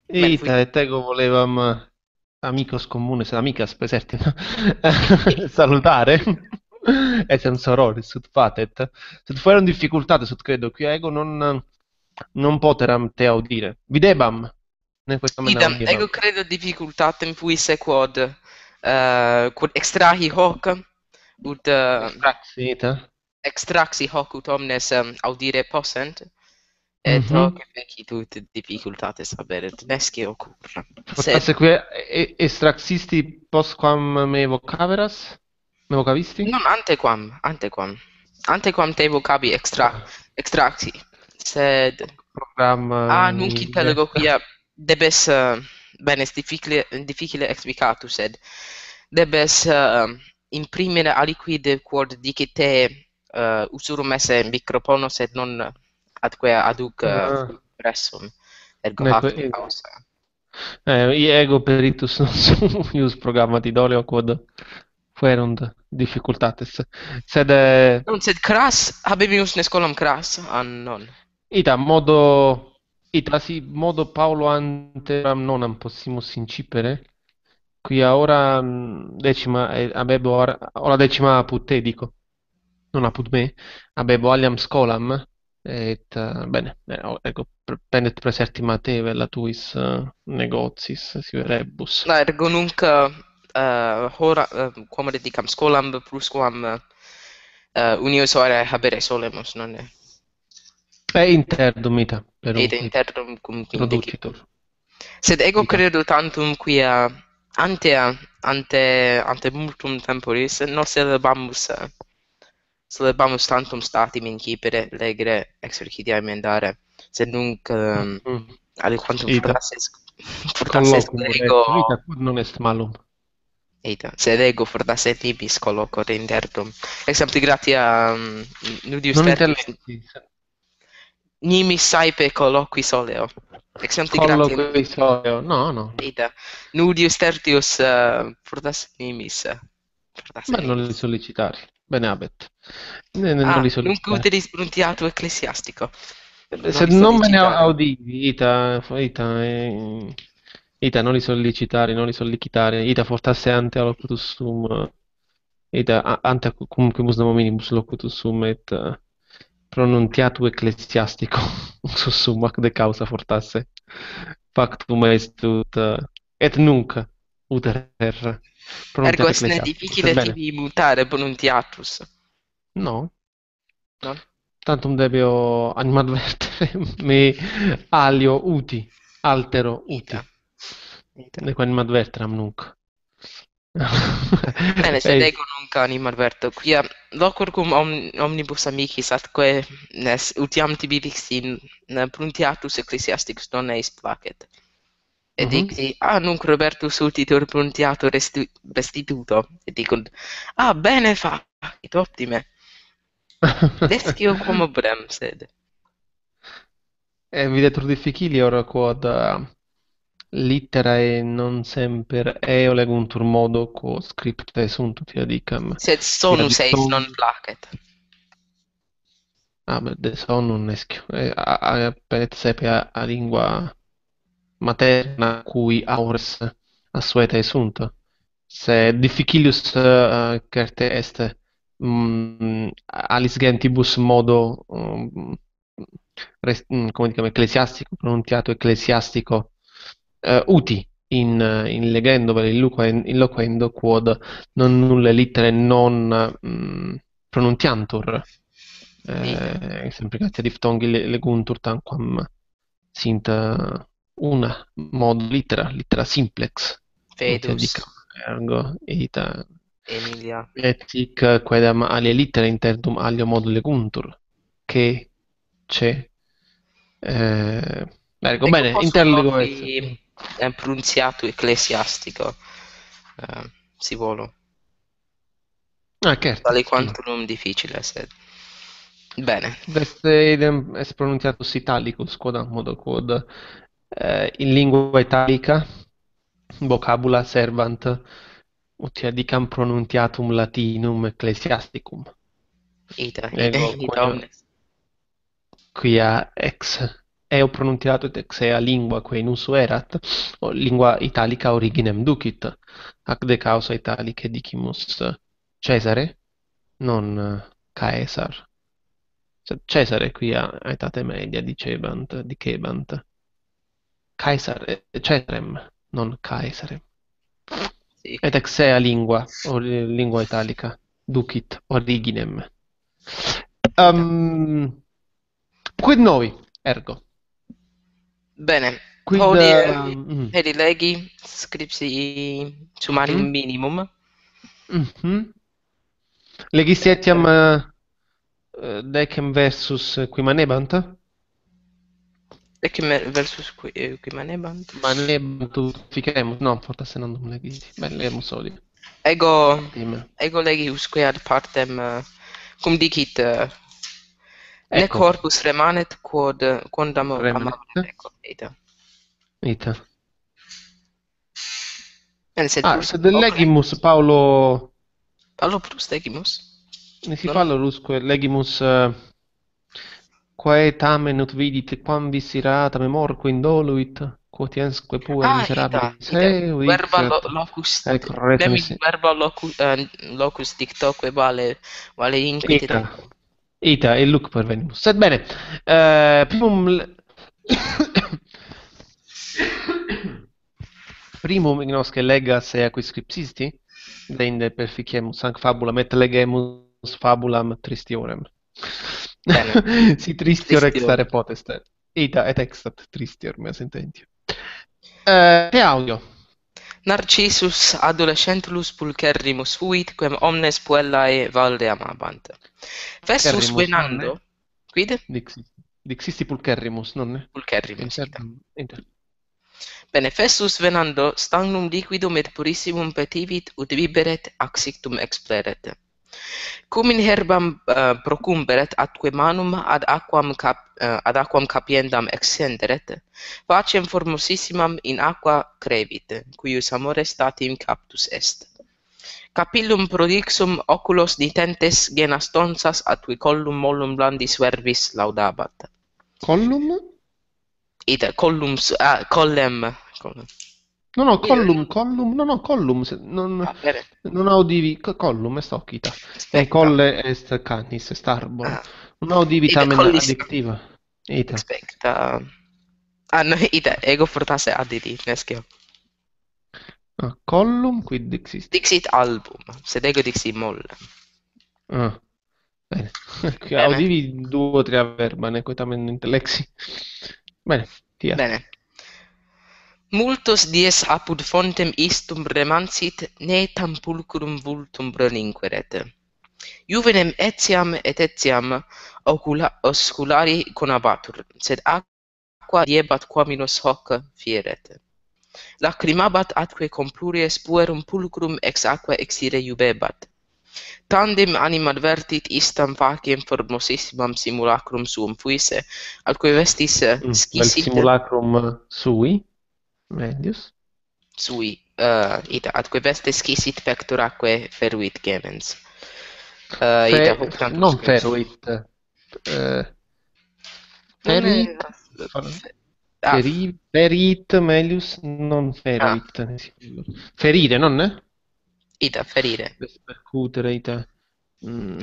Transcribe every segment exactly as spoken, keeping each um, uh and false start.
Men Eita, fui e tego volevam amicos comunes, amicas preserti, salutare. E sen sorori, sut fatet. Sed fueron difficultate, sut credo, qui ego non, non poteram te audire. Videbam, ne questa me ne idem, audibam. ego credo difficultatem fuisse quod uh, quod extrahi hoc ut uh, Extraxita. extraxi hoc ut omnes um, audire possent, et Mhm. hoc fecit ut difficultates haberet, nesce occurra. Sed Fortasse qui e- extraxisti postquam me vocaveras? Me vocavisti? non antequam, antequam, antequam te vocabi extra, extraxi, sed Programma ah, nunc in intellego est. quia debes uh, benes difficile difficile explicatus, sed debes uh, imprimere aliquid quod dicite uh, usurum esse microfono, sed non atque aduc uh, Ah, pressum, ergo ne hac que- de causa. eh, ego peritus non sum ius programmati idoleo quod fuerunt difficultates. Sed eh, Non, sed cras habemus ne scolam cras, ah, non. ita modo ita si modo Paulo anteram nonam possimus incipere. Qui a ora mm, decima eh, abebo ora, ora decima apud te dico, non apud me, abebo aliam scolam et eh, bene, eh, o- ecco, pre- pendet praesertima te vella tuis eh, negotis sive rebus. La ergo nunc uh, hora uh, quam dedicam scolam plusquam uh, unius horae habere solemus, non è? E interdum ita, Et perunque ita, interdum cum producitur, indicitur. Sed ego ita. credo tantum quia ante ante ante multum temporis nos celebamus uh, celebamus tantum statim incipere legere exercitia emendare, sed nunc um, Mhm. aliquantum Ita, fortasse fortasse colloquum ego retio, ita quod non est malum. Eita, sed ego fortasse tibis collocor interdum. Exempli gratia um, nudius Non tertius intellectis, nimis saepe colloqui soleo. Exempli gratia colloquei soleo, no, no. Eita, nudius tertius uh, fortasse nimis. uh, Fortasse Ma non li nimis. sollecitari. Bene abet. Ne- ne- Non Ah, li nunc sollecitari. uteris bruntiato ecclesiastico. Non Se li non me ne sollicitare. audivi, Ita, Ita, eh, Ita, non li sollecitari, non li sollicitare, Ita fortasse ante locutus sum, Ita, a- ante cum quimus nemo minimus locutus sum, et eh, pronuntiatu ecclesiastico, sus sum ac de causa fortasse, factum est ut, eh, et nunc uter Ergo pronuntiatu est ne ecclesiastico, sed difficile bene, tibi mutare ponuntiatus. no, Non? tantum debeo animadvertere me alio uti, altero uti. Eita, eita. Nequam animadverteram nunc. Bene, sed Ei, ego nunc animadverto. Quia locur cum om- omnibus amicis atque nes utiam tibi vixi pruntiatus ecclesiasticus non eis placet. Et mhm. dixi, ah, nunc Robertus utitur pruntiatur resti- restituto. Et dicunt, ah, bene facit, optime. Descio quam obrem, sed. E videtur difficilior quod uh, litterae non semper eo leguntur modo quo scriptae sunt, tia dicam. Sed Quia sonus eis dictum, non placet. ah, beh, de sonum nescio. E, a, a, pet sepe a, a lingua materna cui aures assuetae sunt. Se difficilius uh, certe est mm, alis gentibus modo um, res- mm, come diciamo, ecclesiastico, pronunziato ecclesiastico eh, uti in, eh, in legendovela, in loquen- in loquendo quod non nulle littere non mm, pronuntiantur Ita. eh, sempre gratia diftongi le- leguntur tanquam sint eh, una modo littera, littera simplex, ut Fedus, dicam ergo ita Emilia. et hic quaedam alia littera interdum alio modo leguntur, che, ce, eh, ergo Ego bene, possum interlego esse. offi eh, prunziatu ecclesiastico, eh, si volo. Ah, certo, Tale sì. quantum difficile, sed. Bene. Veste idem est pronunciatus italicus, quodam modo quod eh, in lingua italica vocabula servant utia dicam pronunciatum latinum ecclesiasticum. Ita, ita, Ego ita quia, omnes. quia ex e ho pronunciato xea lingua que in uso erat, o lingua italica originem ducit, ac de causa italice dicimus eh, Cesare, non eh, Caesar. Cioè, Cesare qui a a etate media dicebant, dicebant. Caesar, eh, Cesarem, non Caesarem. Sì. Et exea lingua, o eh, lingua italica, ducit originem. Ita. Um, quid novi, ergo? Bene, Quid... hodie uh, mm, redilegi scripsi mhm, sumarium minimum. mhm. Legissi etiam uh, uh, decem versus qui manebant? Ecce versus qui, eh, qui manebant. Manebant ut ficemus? No, fortasse non dum legissi. Beh, lemus soli. Ego, Optime. ego legi usque ad partem, uh, cum dicit, uh, ne Ecco, corpus remanet quod quondam remanent. amabile ecco, ita. Ita. En sed Ah, plus sed opere, legimus Paolo... allo plus legimus. Ne si Non? Paolo lusque legimus... Uh, quae tamen ut vidit quam vis irata memorque indoluit, quotiensque puer Ah, ita, miserabilis ita. Verba lo, euit, locus, ecco, retum nemic si... verba locus, uh, locus dictoque vale, vale inquite Ita, tecum. ita, e luc pervenimus. Sed bene, eh, primum... le- primum ignosce legas ea qui scripsisti, deinde perficiamus hanc fabula, et legemus fabulam tristiorem. Bene, Si tristior tristior. extare potestate. Ita et extat tristior mea sententio. Eh, te audio. Narcissus adolescentulus pulcherrimus fuit, quem omnes puellae valde amabant. Fessus Pulcherrimus, nonne? venando, quid? Dixisti. Dixisti pulcherrimus, nonne? Pulcherrimus, ita. Internum, inter. Bene, fessus venando, stagnum liquidum et purissimum petivit, ut biberet, axictum expleret. Cum in herbam uh, procumberet atque manum ad aquam, cap, uh, ad aquam capiendam excenderet, facem formosissimam in aqua crevit, cuius amore statim captus est. Capillum prodixum oculos nitentes genas tonsas atque collum mollum blandis verbis laudabat. Collum? Ita collum, s- ah, collem, collem. No, no, Io collum, non... collum, no, no, collum, se- non, Ah, bene. non audivi, co- collum est ocita, e Aspetta. colle est canis, est arbor, Ah. non audivi Ita tamen collis... adjectiva, ita. Aspetta. Ah, no, ita ego fortasse additi, nescio. Ah, collum, quid dixist? Dixit album, sed ego dixit molle. Ah, bene, Qui Bene, audivi duo tria verba, neque tamen intellexi. Bene, fiat. bene. Multos dies apud fontem istum remansit, ne tam pulchrum vultum relinqueret. Juvenem etiam et etiam ocula, osculari conabatur, sed aqua diebat quaminus hoc fieret. Lacrimabat atque cum pluries puerum pulchrum ex aquae exire jubebat. Tandem animadvertit istam faciem formosissimam simulacrum suum fuisse, alque vestis eh, Mm, vel scisit simulacrum sui, medius. sui, uh, ita, atque vestes scisit pectoraque feruit gemens. Uh, ita, Fe, hoc f- tantum non scripsi. feruit, eh, Non è... ferit, fa- fe- Ah, feri, ferit, melius, non ah, feruit. Ferire, non? Eh? ita, ferire. Percutere, ita. Mm.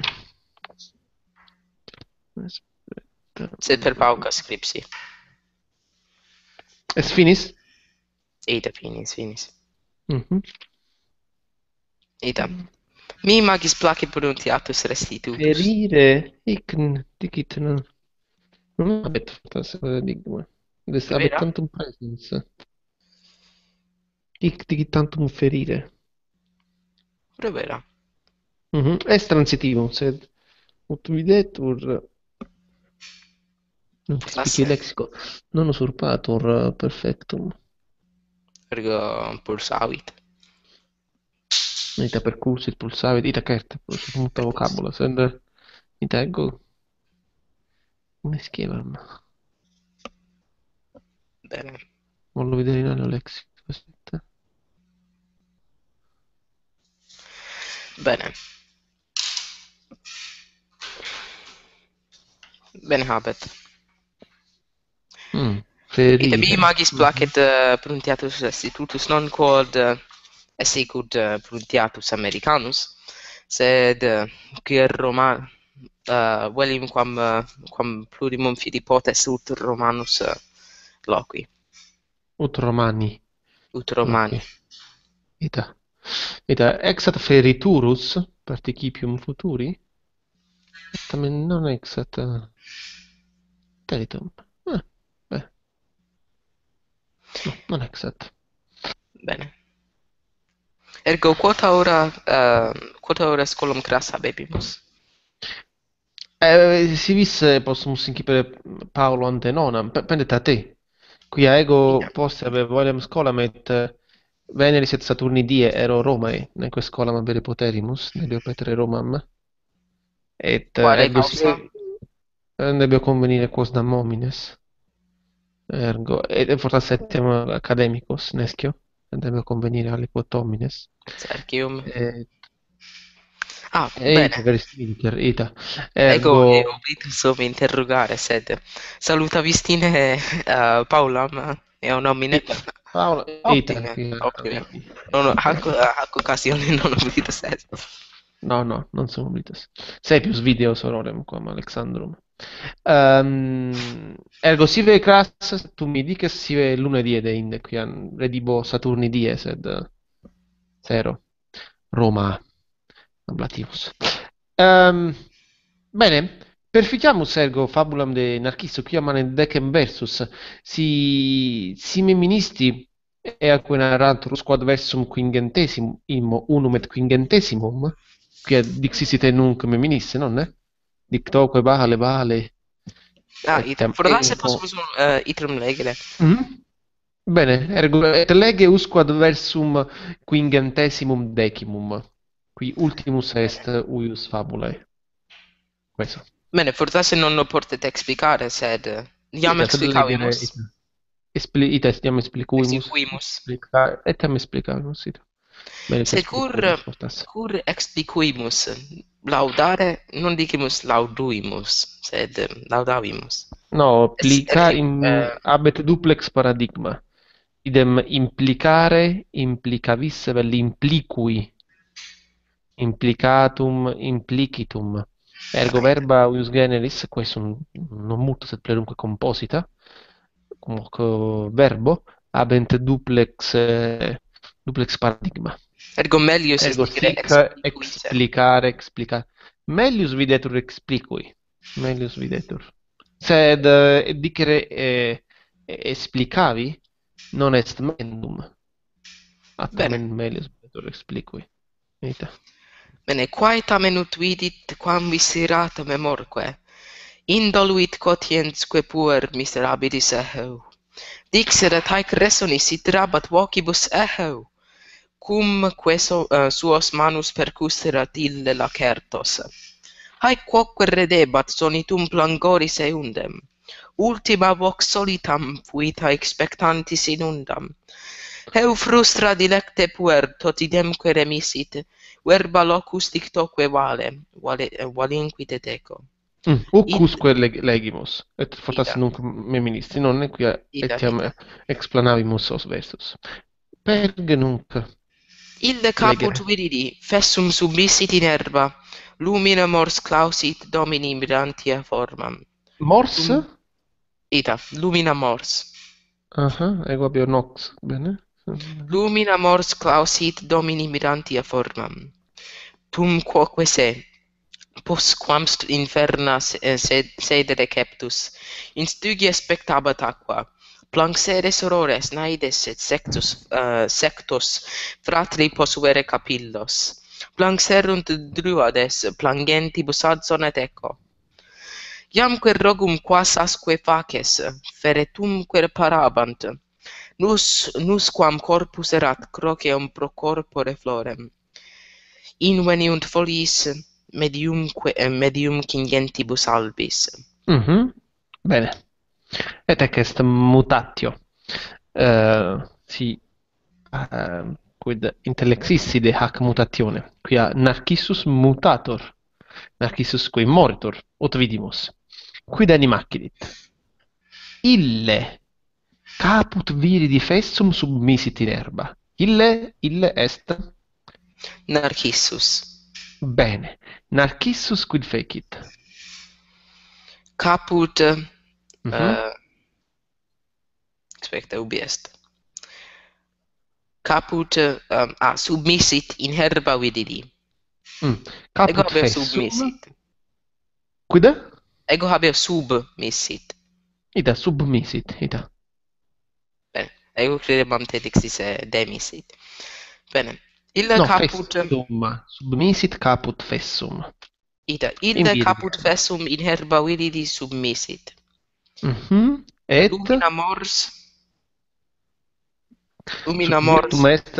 Aspetta. Sed per pauca scripsi. Es finis? Ita, finis, finis. Mhm. Ita. Mi magis placet pronuntiatus restitutus. Ferire, hic n- dicit non. Non habet fortasse paradigma. Des habet Vera? tantum praesens. Hic dicit tantum ferire. Pure vera. Mhm. Est transitivum, sed ut videtur non ti spieghi il Fortasse. lexico. Non usurpatur perfectum. Ergo pulsavit. Ita percursit pulsavit, ita certe, pulsavit multa Percus. vocabula, sed ita ego come scrivam? Bene. Voglio vedere in anno lexico. Aspetta. Bene. Bene habet. Mm. Ite vi Ferire. magis Mhm. placet uh, pruntiatus restitutus non quod uh, essecud uh, pruntiatus Americanus, sed uh, quier Roma uh, velim quam, uh, quam plurimum fidi potes ut Romanus uh, loqui, Ut Romani. ut Romani. Loci. Ita. Ita exat feriturus participium futuri? Tamen non exat uh, teritum. Ah, beh, no, non exat. Bene. Ergo quota ora, uh, quota ora scolum cras habebimus? Eh, si vis possumus incipere Paolo Antenonam, P- pendet a te. Quia ego Ida. poste habevolem scholam et eh, Veneris et Saturni die ero Romae, neque scholam habere poterimus, nebeo petere Romam. Et eh, Quale ergo si causa? eh, nebeo convenire quos nam homines. Ergo, et fortas etiam academicos, nescio, et nebeo convenire aliquot homines. Sergium. Et Ah, eite bene. veris vincer, ita. Ego Ergo, e oblitus sum interrogare, sed saluta vistine uh, Paulam eo nomine. ita. Paolo, ita, Optime, quia, optime. vi- Non, ita. hac, hac occasione non oblitus est. No, no, non sum oblitus. Saepius videos horrorem quam Alexandrum. Ehm, ergo sive cras, tu mi dices sive lunedie de inde, quiam redibo Saturni die, sed eh, zero. Roma, ablativus. Ehm, bene, perficiamus ergo fabulam de Narcisso, quia manet decem versus, si, si ministi eaque narrantur squad versum quingentesimum, immo unum et quingentesimum, quia dixisite nunc meminisse, nonne? Dictoque vale vale, Ah, ita. etiam Fortasse ego. possumus uh, itrum legere. Mhm. Bene, ergo et lege usquad versum quingentesimum decimum, qui ultimus est uius fabulae. Questo. Bene, fortasse non lo portet explicare, sed uh, iam Ita, sed legere explicavimus. ita. Expli, ita estiam explicuimus, Exequimus. explica, etiam explicavimus, ita. Bene, Sed cur, perspicuimus fortasse. cur expliquimus, laudare, non dicimus lauduimus, sed um, laudavimus. No, Es, plica ergi, im, uh, habet duplex paradigma. Idem implicare, implicavisse vel impliqui, implicatum, implicitum. Ergo ah, ita. verba uius generis, quaesum non mutus et plerumque composita, comunque verbo, habent duplex, eh, duplex paradigma. Ergo melius est Ergo dicere sic explicuisse. explicare, explicare. Melius videtur explicui. Melius videtur. Sed eh, dicere eh, explicavi non est mendum. Bene. Atamen melius videtur explicui. Ita. Bene, quae tamen ut vidit quam miserata memorque, indoluit quotiensque puer miserabilis eheu. Dixerat haec resonis sit rabat vocibus eheu, cum queso uh, suos manus percusserat ille lacertos. Haec quoque redebat sonitum plangoris eundem, ultima vox solitam fuit haec spectantis inundam. Heu frustra dilecte puer totidemque remisit, verba locus dictoque vale, vale valinquite deco. Mm. Id, Ucusque leg legimus, et fortasse ida, nunc meminissi, non quia ida, etiam ida. explanavimus os versus. Perge nunc Ille caput legere. viridi, fessum submissit in herba, lumina mors clausit domini mirantia formam. Mors? Tum, ida, lumina mors. Aha, ego habeo nox, bene. Lumina mors clausit domini mirantia formam. Tum quoque se, postquam st- inferna se- eh, sed- sede receptus, in studia spectabat aqua, planxere sorores naides et sectus, uh, sectos fratri posuere capillos, planxerunt druades plangentibus adzon et eco. Iamque rogum quas asque faces, feretumque parabant, nus, nusquam corpus erat croceum pro corpore florem. Inveniunt foliis mediumque, eh, medium cingentibus albis. Mhm. Bene. Et ec est mutatio. Eh, si eh, quid intellexisside hac mutatione, quia Narcissus mutator, Narcissus qui moritor, ut vidimus. Quid animacidit? ille caput viridi fessum submisit in herba. Ille, ille est Narcissus. bene. Narcissus quid fecit? Caput. Mhm. Uh, aspetta, ubi est? Caput. Um, ah, submissit in herba vididi. Mm. Ego Caput habeo fessum. submissit. Quid? Ego habeo submissit. Ita submisit, ita. Bene. Ego credebam te dixis demissit. Bene. Ille No, caput. fessum. Submisit caput fessum. Ita. In Ille viridi. caput fessum in herba vididi submissit. Mhm. Et Lumina mors. Lumina subjectum mors. est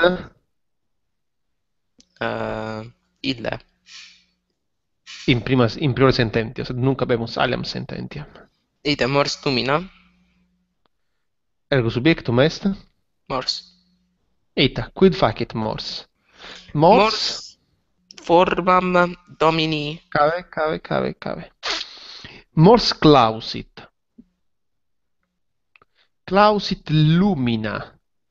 Uh, ille. in prima in priori sententio, sed nunc habemus aliam sententiam. Ita mors lumina. Ergo subjectum est Mors. ita, quid facit mors? Mors, Mors formam domini. cave, cave, cave, cave. Mors clausit. Clausit lumina.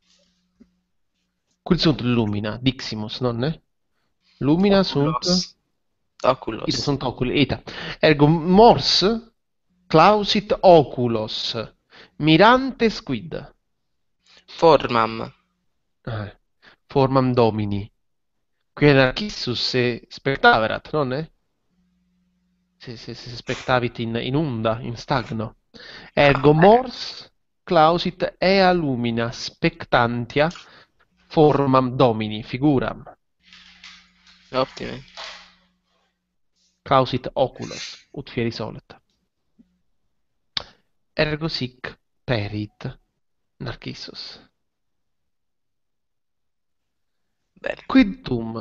Quid sunt lumina? Diximus, nonne? Lumina sunt Oculos. Oculos. ita sunt oculi, ita. Ergo mors clausit oculos. Mirantes quid? Formam. Eh, formam domini. Qui Narcissus se spectaverat, nonne? Se, se, se spectavit in, in unda, in stagno. Ergo Ah, mors clausit ea lumina spectantia formam domini, figuram. ottime. Clausit oculos, ut fieri solet. Ergo sic perit Narcissus. Bene. Quid tum?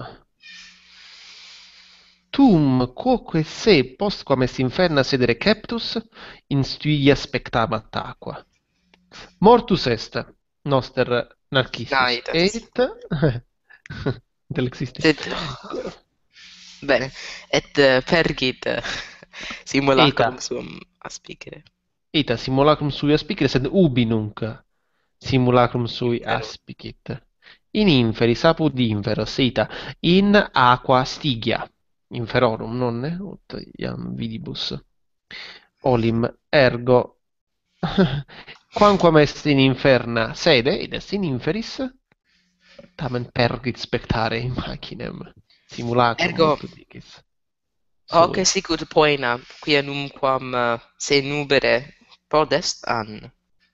Tum, quoque se postquam est inferna sedere ceptus, in stuia spectamat aqua. Mortus est noster Narcissus, Naitas. et intellexisti. Sed. Bene. Et uh, pergit uh, simulacrum Eta. suum aspicere. Ita simulacrum sui aspicere, sed ubi nunc simulacrum sui aspicit. In inferis apud inferos, ita, in aqua stigia, inferorum, nonne, ut iam vidibus. Olim, ergo, quamquam est in inferna sede, id est in inferis, tamen pergit spectare imaginem, simulacrum, Ergo. ut dicis. Hoc Sui. sicut poena, quia numquam uh, se nubere podest an.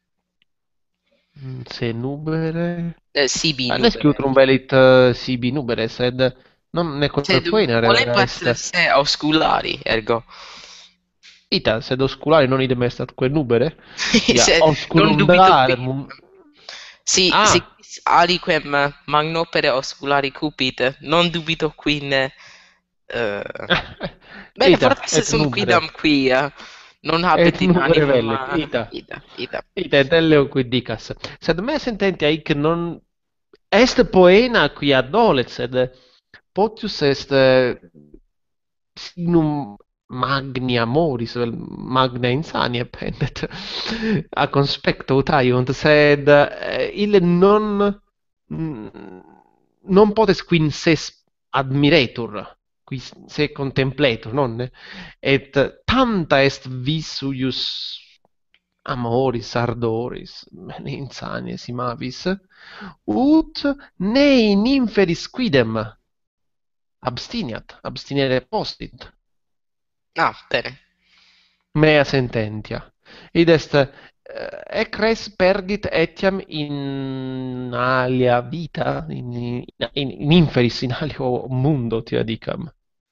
Mm, Se nubere... Eh, sibi Ah, nesci nubere. utrum velit uh, sibi nubere, sed non neque Sed poenere volebat est. se ausculari, ergo. Ita, sed osculari non idem est atque nubere? Ia Sed non osculum dubito qui. darem. Si, Ah, si aliquem uh, magnopere ausculari cupit, non dubito quine. Uh, bene, ita, forse et sunt nubere. quidam qui, uh, non Et habet in nubere animum. velit, uh, ita. Ida, ida. Ita, et elleo quid dicas. Sed me sententia hic non est poena quia dolet, sed potius est eh, sinum magni amoris, vel magna insania pendet a conspecto utaiunt, sed eh, ille non mm, non potes quin se admiretur, qui se contempletur, nonne? Et tanta est vis suius amoris, ardoris, insanies imavis, ut ne in inferis quidem abstiniat, abstinere possit. Ah, bene. Mea sententia. Id est uh, ec res pergit etiam in alia vita, in, in, in inferis in alio mundo, tia dicam.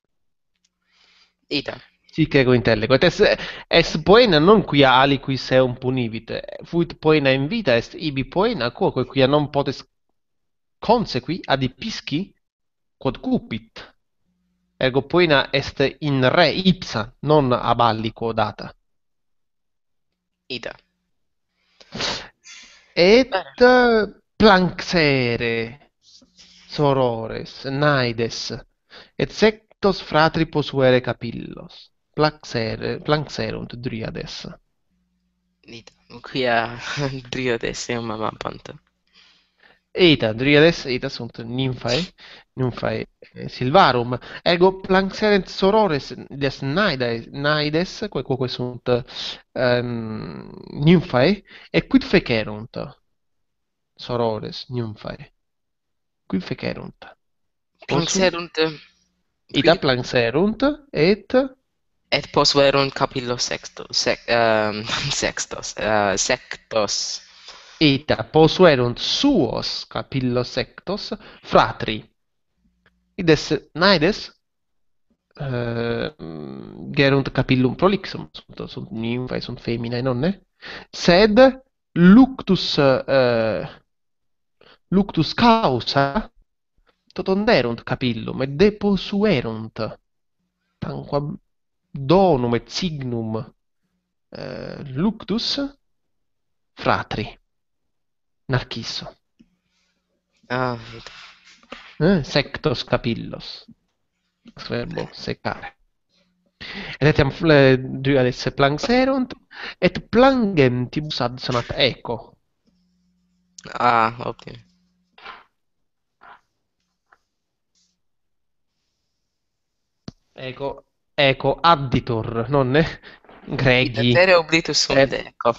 Ida. Sic ego intellego. Et es, es poena non quia aliquis eum punivit. Fuit poena in vita, est ibi poena quoque quia non potes consequi adipisci quod cupit. Ergo poena est in re ipsa, non ab aliquo data. Ida. Et Bene. planxere sorores, naides, et sectos fratri posuere capillos. Plaxere, planxerunt driades. Ita, quia driodes eum amabant. Eta, driodes, eta sunt nymphae, nymphae eh, silvarum, ergo planxerent sorores des naides, naides, quae quoque sunt um, nymphae, et quid fecerunt sorores nymphae? Quid fecerunt? Possum? Planxerunt, Ita quid planxerunt, et et posuerunt capillos sextos, sec, um, sextos, uh, sectos. ita posuerunt suos capillos sectos fratri. Ides naides eh, gerunt capillum prolixum, sunt, sunt nymphae, sunt feminae, nonne? Sed luctus, eh, luctus causa totonderunt capillum et deposuerunt tanquam donum et signum eh, luctus fratri. Narcisso. Ah, ita. Eh? Sectos capillos. Ex verbo secare. Et etiam fle- duales planxerunt, et plangentibus adsonat eco. Ah, optime. Eco, eco additor, nonne? Ita Gregi. tere oblitus sunt Et eco.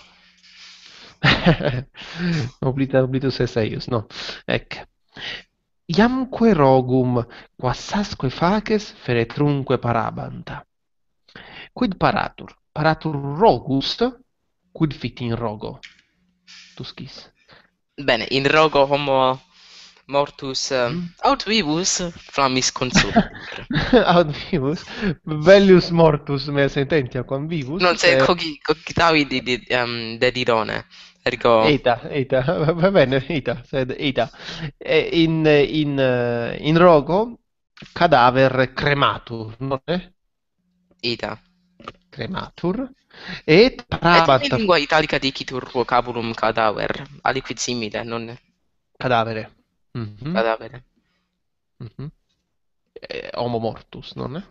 oblita oblitus es eius, no. Ec. Iamque rogum quassasque faces feretrunque parabant. Quid paratur? Paratur rogus, quid fit in rogo? Tuscis. Bene, in rogo homo mortus uh, Mm? aut vivus flammis consulitur. Aut vivus, bellius mortus mea sententia quam vivus, Non se eh, cogi cogitavi di, di um, dedirone, ergo eta, eta, va bene, eta, sed eta. Eh, in, in, eh, in rogo cadaver crematur, non è? ita. Crematur, et Et in parabat lingua italica dicitur vocabulum cadaver, aliquid simile, non cadavere. Mhm, cadavere. mhm. Eh, homo mortus, non è?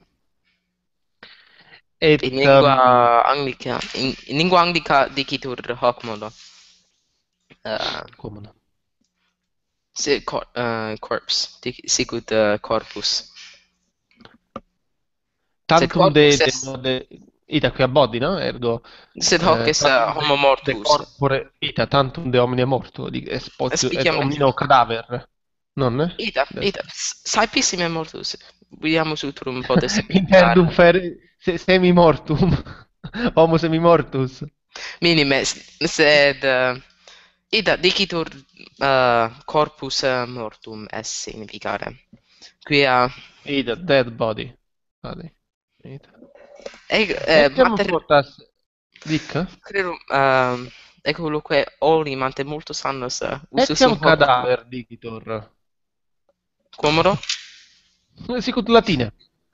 In Et um, lingua anglica, in, in lingua anglica dicitur hoc modo. Uh, come no? se, cor, uh, corpse, dic, sicut uh, corpus. Sed Tantum de, corpus de, est, de ita qui abbodi, no? Ergo sed hoc eh, est uh, tantum homo de, de mortus. corpore ita, tantum de omnia mortuo, di, es potio, et Spiciam omnino cadaver, non è? ita, Des. ita, saepissime mortus. Vidiamus utrum potesse Interdum publicare. fer se, semi mortum, homo semi mortus. Minime, sed uh, ita dicitur uh, corpus uh, mortum est significare. Quia Ita, dead body. Body. Ita. eg, eh, Etiam mater fortas, dica? credo uh, ecoloque olim ante multos annos uh, usus Etiam sum hoc cadaver dicitur. quomodo Sicut latine.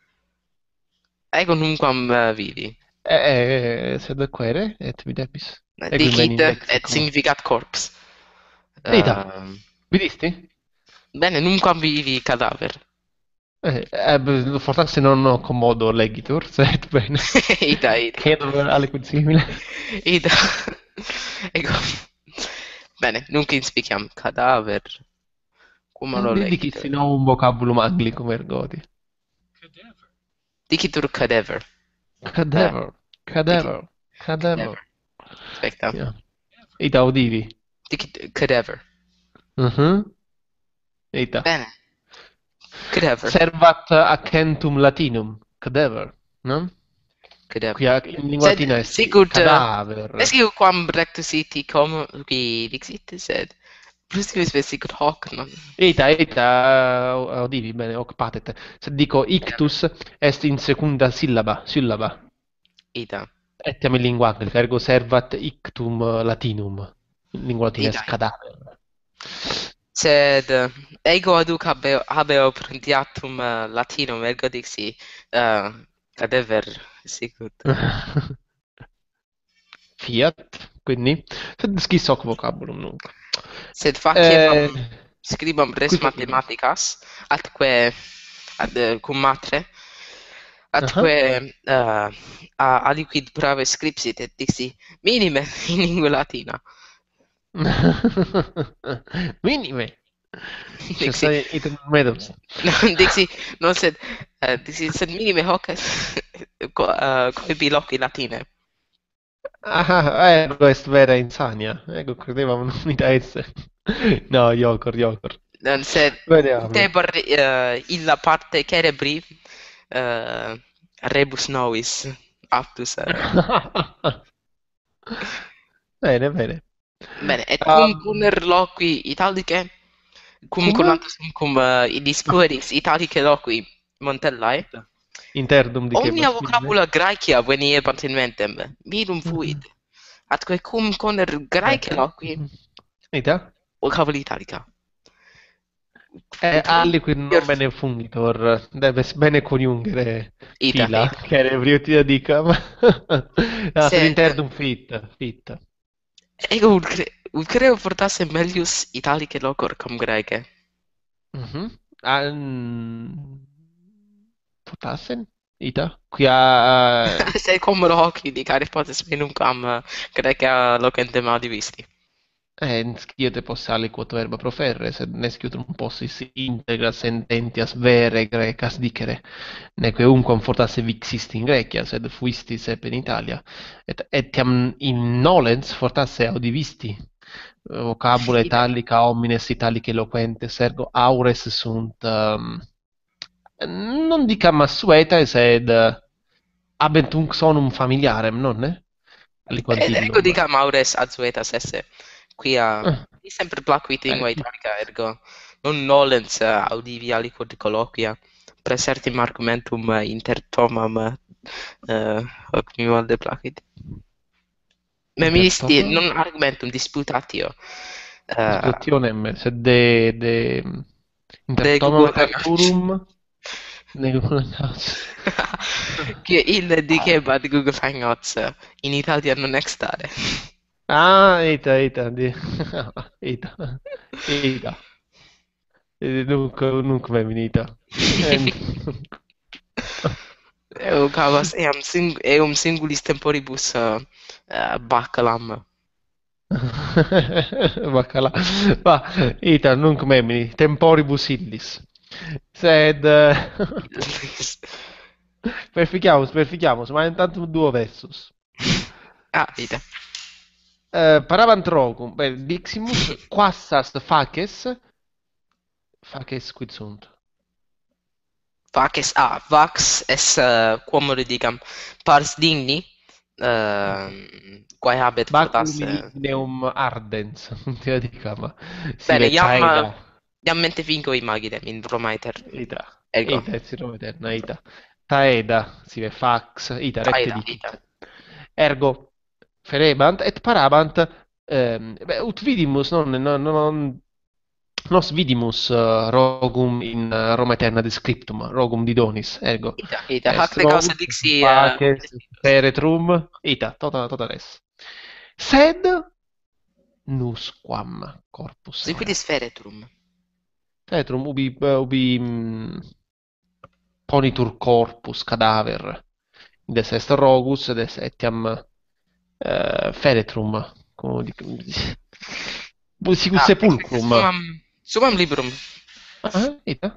ego nunquam uh, vidi. Eh, eh, sed quere, et videbis. Ego in Dicit in et lexicum. significat corps. Ita, Uh, vidisti? bene, nunquam vidi cadaver. Eh, eh, beh, fortasse non ho commodo legitur, sed bene. Ita, ita. Chiedo aliquid simile. Ida. Ego. Bene, nunc inspiciam cadaver. Cum lo Eh, dici legitur. sino un vocabulum anglicum ergodi. Dicitur cadaver. Cadaver, cadaver, Cadaver. cadaver. Aspetta. Yeah. Ita udivi. Dicit cadaver. Mhm. Ita. Bene. Cadaver. Servat accentum latinum. Cadaver, no? Cadaver. Quia in lingua Sed latina est sicut uh, cadaver. esciu quam rectus iti como qui dixit, sed plus que sicut hoc non. Ita, ita, uh, udivi bene, hoc patet. Sed dico ictus est in secunda syllaba, syllaba. Ita. Etiam in lingua anglica, ergo servat ictum latinum. In lingua latina est Ita. cadaver. Sed uh, ego aduc habeo, habeo prontiatum uh, latinum, ergo dixi uh, cadaver sicut. Fiat, quindi, sed scis hoc vocabulum nunc. Sed faciem Eh, scribam res quid facebam? mathematicas, atque ad, uh, cum matre, Ah. atque uh, a aliquid prave scripsit et dixi minime in lingua latina. Minime. Ci Dixi, sei iter medus. no, dixi, non sed, uh, dixi, sed minime hoc est, co, uh, coebi loci latine. Ah, ego est vera insania. Ego credeva un'unità esse. No, Iocor, Iocor. Non sed, Vediamo. debor uh, illa parte cerebri uh, rebus novis aptus. Uh. Bene, bene. Bene, et cum Um, puner loqui italice, cum cum? conatus cum uh, idis pueris italice loqui Montellae, Interdum omnia dicebas, minime. vocabula Graecia veniebat in mentem, mirum fuit, atque cum coner Graecae Bene. loqui Ita? vocabula Italica. Eh, Cum aliquid iur non bene fungitor, debes bene coniungere ita, fila, ita. che rebriuti dicam. No, sed Sed, interdum fit, fit. ego ut, cre ut creo fortasse melius Italice locor cum Graecae. Mhm. Ah, mm, Potassen? Ita? Quia... Sed cum hoc dicare potes me nunquam uh, Graecae locentem audivisti. Eh, sciete posse aliquot verba proferre, sed nesciutum possis integra sententias vere grecas dicere, neque unquam fortasse vixisti in Grecia, sed fuisti sep in Italia, et etiam in nolens fortasse audivisti, vocabula Ita. italica homines italica eloquentes, ergo aures sunt, um, non dicam assuetae, sed habent unc sonum familiarem, nonne? Aliquant Ed ego illum. dicam aures adsuetas esse, quia Ah, mi sempre placuit eh, lingua italica, ergo non nolens uh, audivi aliquod colloquia, praesertim argumentum uh, inter Thomam uh, hoc mi valde placit. Me mi inter disti, Thomam? non argumentum disputatio, uh, Discutionem, sed de, de inter de Thomam Google et Hangouts. Arturum ne Hangouts. Che il dicebat Google Hangouts uh, in Italia non extare. Ah, ita, ita, di... ita, ita. Eh, Nunc, nunc me venita. En... Eo cavas eam sing eum singulis temporibus uh, uh, baccalam. Baccalà. Va, ita, nunc memini, temporibus illis. Sed... Perficiamus, perficiamus, ma intanto duo versus. Ah, vite. Eh, parabant rogum, beh, diximus, quassas faces, faces quid sunt? Faces a vax es uh, quomodo dicam pars digni uh, quae habet Baculi fortasse. ligneum ardens, non ti dicam, Bene, sive iam uh, taeda, iam mente fingo imaginem in Roma iter. ita, Ego. ita, et siro eterna, ita, taeda, sive fax, ita, recte Taida, ita. dicit. Ergo, ferebant et parabant, ehm, beh, ut vidimus, non, non, non, nos vidimus uh, rogum in uh, Roma Eterna descriptum, rogum Didonis, ergo, Ita, ita. Hac est de causa rogus, dixi uh, faces, feretrum, ita, tota, tota res. Sed nusquam corpus si quidis erat. feretrum. Feretrum ubi, uh, ubi mm, ponitur corpus cadaver. Des est rogus, des etiam uh, feretrum, cum dic... sicut Ah, exeque sepulcrum. sumam sumam librum. Ah, ita.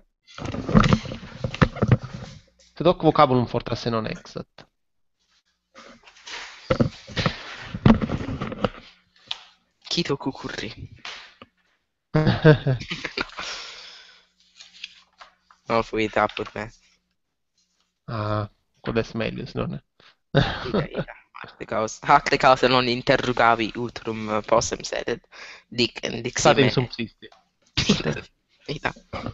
Sed hoc vocabulum fortasse non exat. Quito cucurri. No, fuit apud me. Ah, quod est melius, non? Ita, ita. Hac de causa, hac de causa non interrogavi ultrum uh, possem sed dic dixi State in me. subsiste. Ita, ita.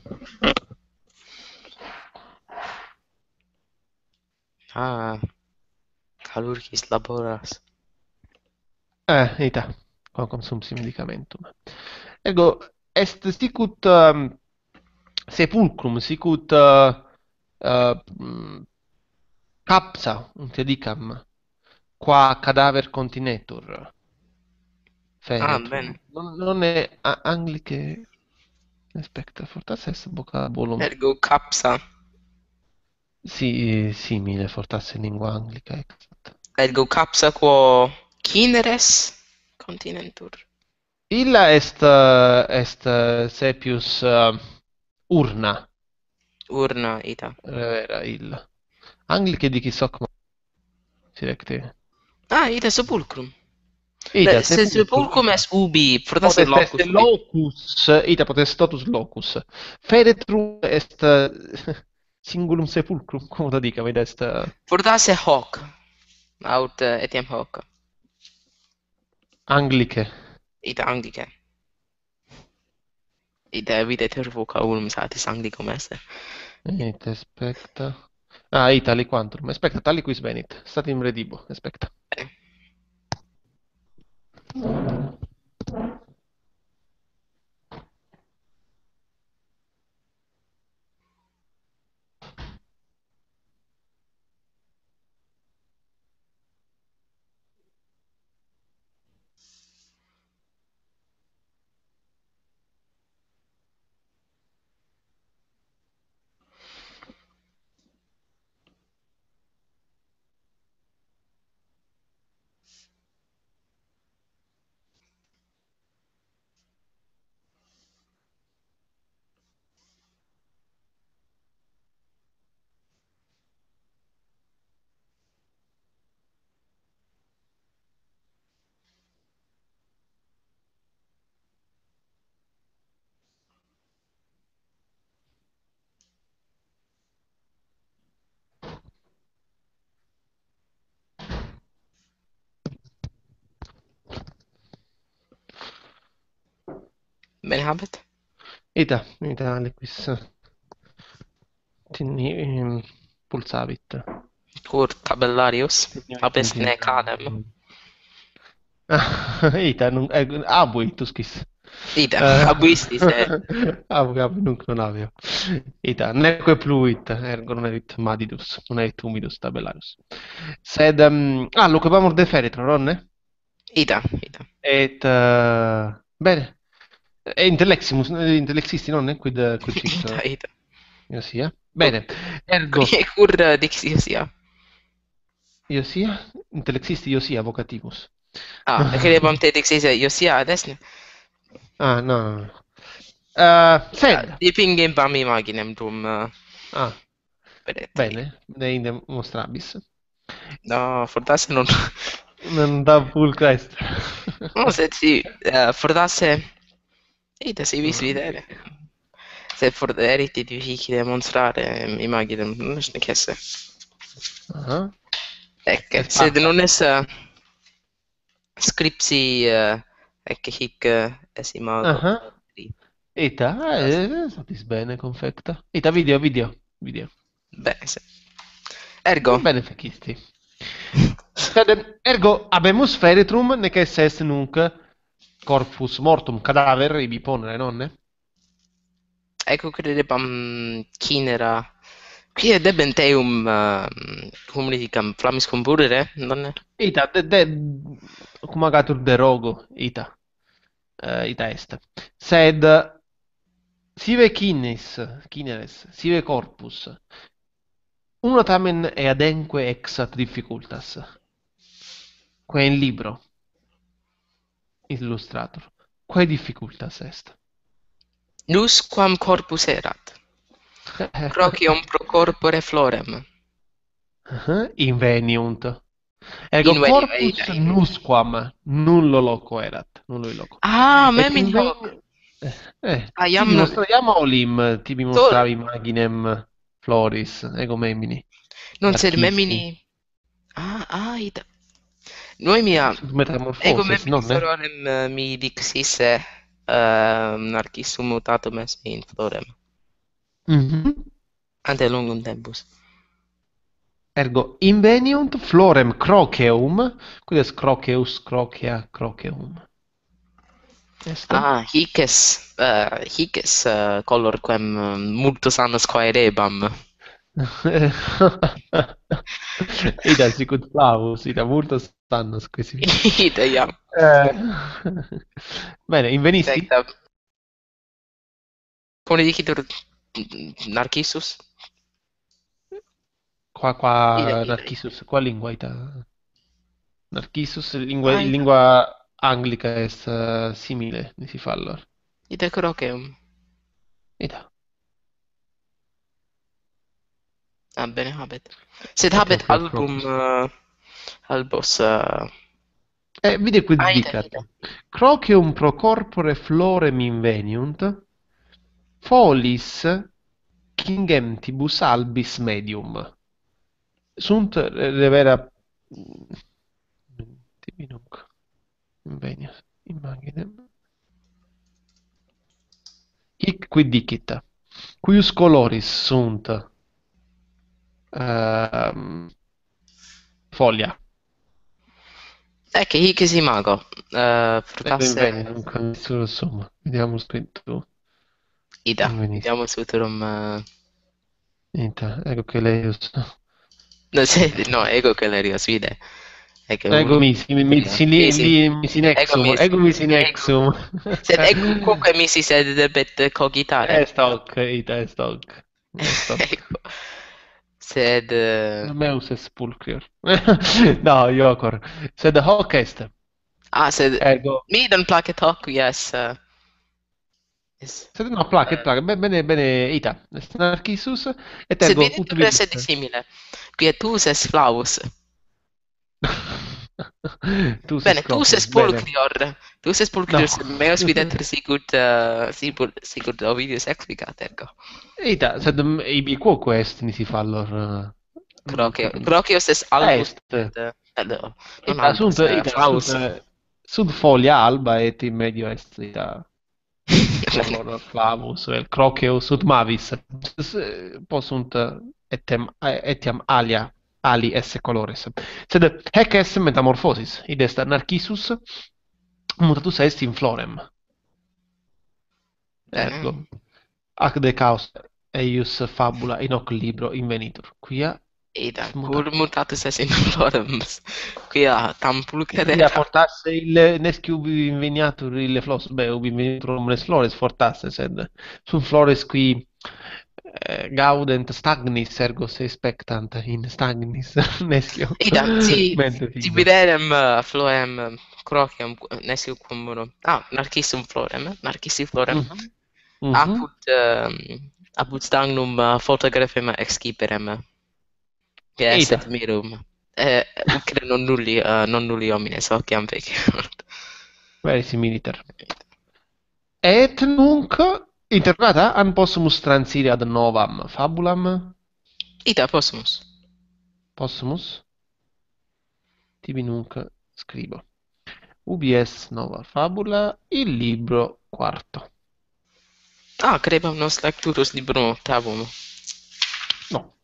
Ah, calurcis laboras. Eh, ita, quam sum medicamentum. Ergo, est sicut um, sepulcrum, sicut uh, uh, mm, capsa, unt dicam, qua cadaver continetur, Ah, feretrum. bene. Non, non è a- angliche... Aspetta, fortasse est vocabulum. Ergo capsa. Sì, simile, fortasse in lingua anglica, exact. Ergo capsa quo cineres continentur. Illa est, eh, est eh, sepius eh, urna, Urna ita. revera illa. Anglice dicis hoc directe. Ah, ita sepulcrum. Ita Le- Se sepulcrum, sepulcrum ita. est ubi, fortasse Potest est locus ubi. locus, ita potest totus locus. Feretrum est eh, singulum sepulcrum, como da dicam, id est eh, Fortasse hoc. Aut eh, etiam hoc. Anglice. Ita anglice. Ita videtur voca unum satis anglicum esse. Ite specta. Ah, Italy quantum. Specta, tali quis venit. Statim redibo. Specta. Bene. Bene habet? Ita, ita liquis tini ehm, pulsavit. Cur tabellarius Tignavit in habest ne cadem. tintam. Ah, ita, nun, eh, abui, tuscis. Ita, Eh, abuistis, eh. abui, abui, nunc non aveo. Ita, neque pluit, ergo non erit madidus, non erit humidus tabellarius. Sed, um, ah, locupamur de feretro, nonne? Ita, ita. Et, eh, bene. E intelleximus, eh, intellexisti, nonne? Quid, quid fit, Ita, eh, ita. io sia. Cur, Bene, ergo, cur eh, dixi sia? io sia, intellexisti, io sia, vocatimus. Ah, credebam te dixi sia, io sia ad esne. Ah, no, no, no. Eh, Ah, sed, dipingem bam imaginem dum uh, ah, vedete. bene, ne inde mostrabis. No, fortasse non... Non da pulcra est. No, se si... Uh, fortasse... Ita, si vis Mm. videre. Se for erit difficile monstrare, imaginem, non es necesse. Ah, Ecce, est sed passa. non es... Uh, scripsi... Uh, ecce hic uh, es imago. Ah, eta, eh, satis bene, confecta. Eta, video, video, video. Bene, se. Ergo, Bene, fecisti. Sed, ergo, habemus feretrum, nec esse est nunc corpus mortum cadaver ibi ponere, nonne? ecco credebam cinera. Qui debent eum uh, cum dicam flammis comburere, nonne? Ita, de, de, cum agatur de rogo, ita. Eh, ita est. Sed, sive cines, cineres, sive corpus, uno tamen eadenque exat difficultas. Quae in libro illustrator. Quae difficultas est? Nus quam corpus erat, crocium pro corpore florem. Inveniunt. Ergo Inveniva corpus ita. nusquam nullo loco erat, nullo in loco. Ah, Et mem in hoc. inveni... Eh, eh, Ah, tibi iam... mostraiam olim, tibi To... mostravi imaginem floris, ego memini, Non sed narcissi. memini... Ah, ah, ita. Noi mia... Sunt Ego metamorphoses, memini nonne? sororem uh, mi dixisse uh, narcissum mutatum esse in florem. Mhm. Ante longum tempus. Ergo inveniunt florem croceum, quid est croceus, crocea, croceum? Est? Ah, hic es, uh, hic es uh, color quem uh, multos annos quaerebam. Ida sicut flavus, ida multos annos quisi vivit. Ita iam. Eh, Bene, invenisti? Secta. Cum dicitur Narcissus? qua, Ida, qua, ida, ida. Narcissus, qua lingua ita. Narcissus, lingua, Ah, in ida. lingua anglica è eh, simile, si fa allora. Ida croceum. Ita, Ah, bene, habet. Sed etiam habet pro album crocus. uh, albos. Uh... E vide quid Ah, ida, dicat. ida. Crocium pro corpore florem inveniunt, folis cingentibus albis medium. Sunt revera divinum invenius imaginem. Hic quid dicit, cuius coloris sunt ehm, folia, Eh, che hic si mago. Uh, ed frutasse invenium conditio sum. Vediamo scritto ida. invenis. Vediamo suturum. Uh... Ita, ecco che leius. No, se... no, ego Calerios, vide. Ego Ego un... misi, mi- misi, li, Misi. li, misi Ego nexum, misi. ego misi Ego. nexum. Sed ego quoque misi sed debet cogitare. Est hoc, ita est hoc. Est hoc. Ego. Sed... uh, Meus est pulcrior. No, iocor. Sed hoc est. Ah, sed... Ergo. Mi non placet hoc, yes. Uh, yes. Sed no, placet, Uh, placet. Be- Bene, bene, ita. Est Narcissus, et sed ergo vidit ut esse vidit. dissimile. Quietus es flavus. Tu sei Bene, tus es scrofulus, bene. pulcrior. Tus es No. pulcrior, sed meus videt sicut... Uh, sicut, sicut Ovidius explicat, ergo. Ita, sed mm, ibi quoque est nisi fallor. Croceo. uh, Crocios es albus. Est. Sed, uh, eh, no, non Ita albus, sunt, uh, ita sunt, flavus. eh, sunt folia alba et in medio est ita Bene. color flavus, vel croceus ut mavis. S- Possunt eh, etem, eh, etiam alia, ali esse colores. Sed hec est metamorphosis, id est Narcissus mutatus est in florem. Ergo, Bene. ac de caus eius fabula in hoc libro invenitur, quia Ida, est cur mutatus. mutatus es in florem, quia tam Quia pulcherera. fortasse il nesci ubi inveniatur ille flos, beh, ubi invenitur omnes flores fortasse, sed sunt flores qui eh, gaudent stagnis, ergo se spectant in stagnis nescio. Ida, si, Mente si fido. viderem uh, florem uh, crocium nescio cum ah, narcissum florem, narcissi florem, Mhm. Mhm. apud, uh, apud stagnum uh, photographem exciperem, che Ita, esset mirum. Eh, ucre non nulli, uh, non nulli homines, ociam feciunt. veri similiter. Et nunc interrogata an possumus transire ad novam fabulam? Ida, possumus. Possumus? Tibi nunc scribo. Ubi est nova fabula, il libro quarto. Ah, crebam nos lecturus librum octavum. No.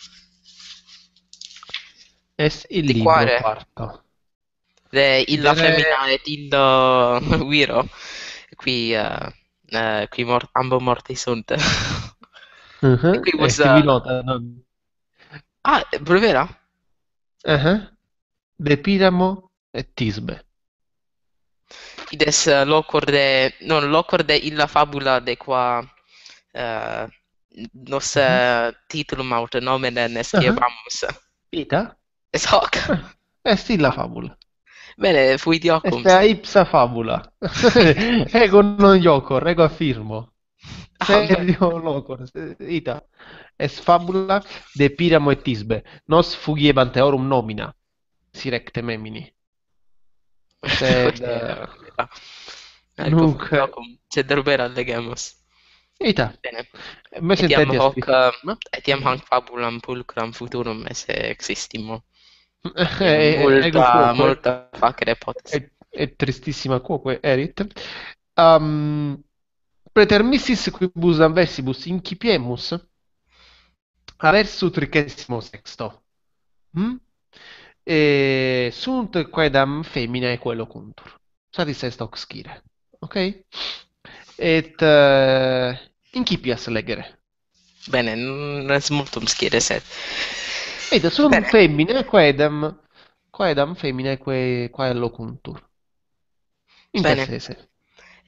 Est il Di libro quare? quarto. De illa Dere- femina et illa viro, qui, uh, uh, qui mor ambo morti sunt. E Mhm. qui E vos... tibi Uh, nota, non? ah, brevera? Mhm. De Piramo et Tisbe. Ides uh, locor de... Non, locor de illa fabula de qua... Uh, nos uh, titulum aut nomen nescebamus. Ita? Es hoc. Ah, est illa fabula. Bene, fuit iocum. Est a ipsa fabula. Ego non iocor, ego affirmo. Ah, bene. Serio locor. Ita. Est fabula de Piramo et Tisbe. Nos fugiebant eorum nomina. Sirecte memini. Sed... Brevera, brevera. Ecco, Nunc... fuit iocum. Sed brevera legemus. Ita. Bene. Me Etiam sententias hoc, uh, scriptum. etiam hanc fabulam pulcram futurum esse existimo. Eh, Ego Multa, quoque. multa facere potes. Et, et tristissima quoque erit. Um, Pretermissis quibus anversibus incipiemus aversus tricesimo sexto. Mm? E sunt quaedam feminae quelocuntur. Satis est hoc scire. Ok? Et uh, incipias legere. Bene, non es multum scire sed. Ed sunt Bene. feminae quaedam quaedam feminae que quae locuntur. Bene. Intercese.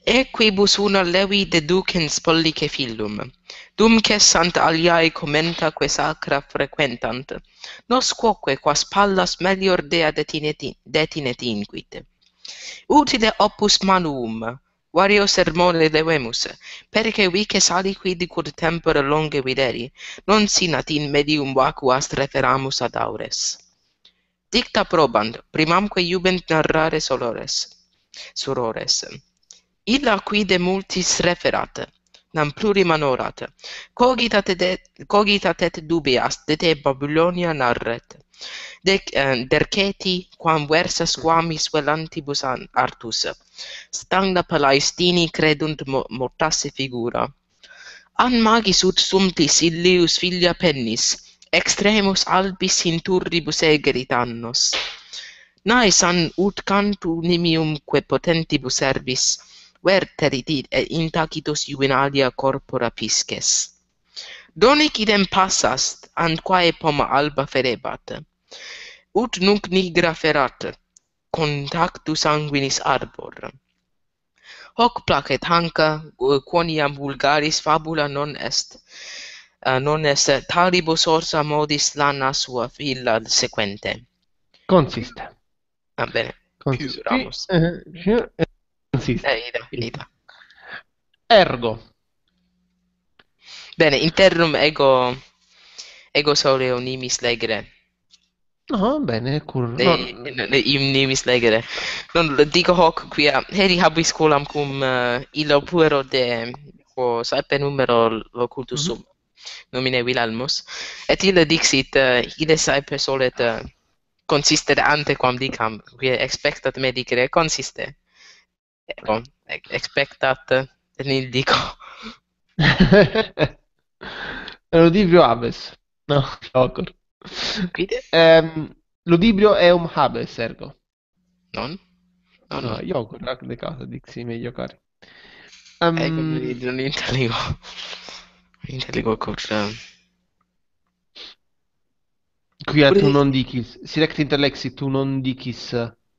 Equibus una levi deducens pollice fillum, dum cessant aliae commenta que sacra frequentant, nos quoque quas pallas melior dea detinet, detinet inquit. Utile opus manuum, vario sermone levemus, perque vices aliquid quod tempora longe videri, non sinat in medium vacuas referamus ad aures. Dicta probant, primamque jubent narrare solores, surores. Illa quide multis referat, nam plurim manorat, cogitat et, cogitat et dubias, de te Babylonia narret, de, uh, derceti, quam versas quamis velantibus artus, standa Palaestini credunt mo mortasse figura. An magis ut sumptis illius filia pennis, extremus albis in turribus egerit annos. Naes an ut cantu nimiumque potentibus servis, verterit intacitus juvenalia corpora pisces. Donic idem passast, an quae poma alba ferebat, ut nunc nigra ferat, contactu sanguinis arbor. Hoc placet hanca, quoniam vulgaris fabula non est, uh, non est talibus orsa modis lana sua filla sequente. Consiste. Va bene, Consiste. chiusuramus. Eh, consiste. Eh, ida, ida. Ergo. Bene, interum ego, ego soleo nimis legere. No, bene, cur... Ne, no. ne, im nimis legere. Non dico hoc quia, heri habis scolam cum uh, illo puero de, quo saepe numero locutus sum, mm-hmm. nomine Wilhelmus, et ille dixit, uh, ille saepe solet uh, consistere ante quam dicam, quia expectat me dicere, consiste. Ego, expectat, et nil dico. Ludibrio habes. No, locor. Quide? Um, ludibrio eum habes, ergo. Non? No, No, no. iocor, ac de casa, dixi meglio cari. Um, ego, non intelligo. Intelligo cur... Uh... Quia tu non dicis, si recte intellexi tu non dicis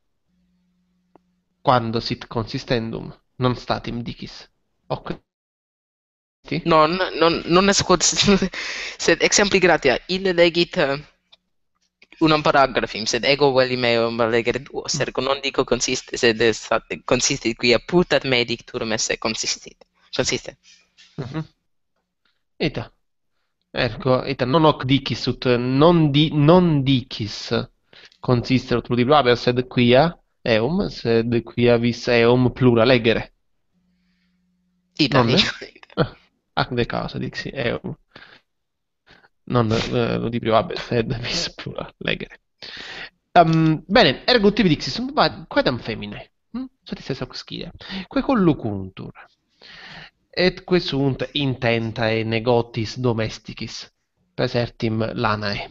quando sit consistendum, non statim dicis. Ok. Non, non, non est quod, sed exempli gratia, ille legit uh, unum paragraphim, sed ego veli meum legere duos, ergo non dico consiste, sed stat, consistit quia putat me dicturum esse consistit. Consiste. Mm-hmm. Ita. Ergo, ita non hoc dicis ut non, di, non dicis consistere ut ludibrio habes, sed quia eum, sed quia vis eum plura legere. Ita, non ita, ita. Ah, ac de causa dixi eum. Non uh, ludibrio habes, sed vis plura legere. Um, bene, ergo tibi dixis, quaedam feminae, hm? Satis hoc scire, quae collucuntur, et que sunt intentae negotis domesticis, presertim lanae.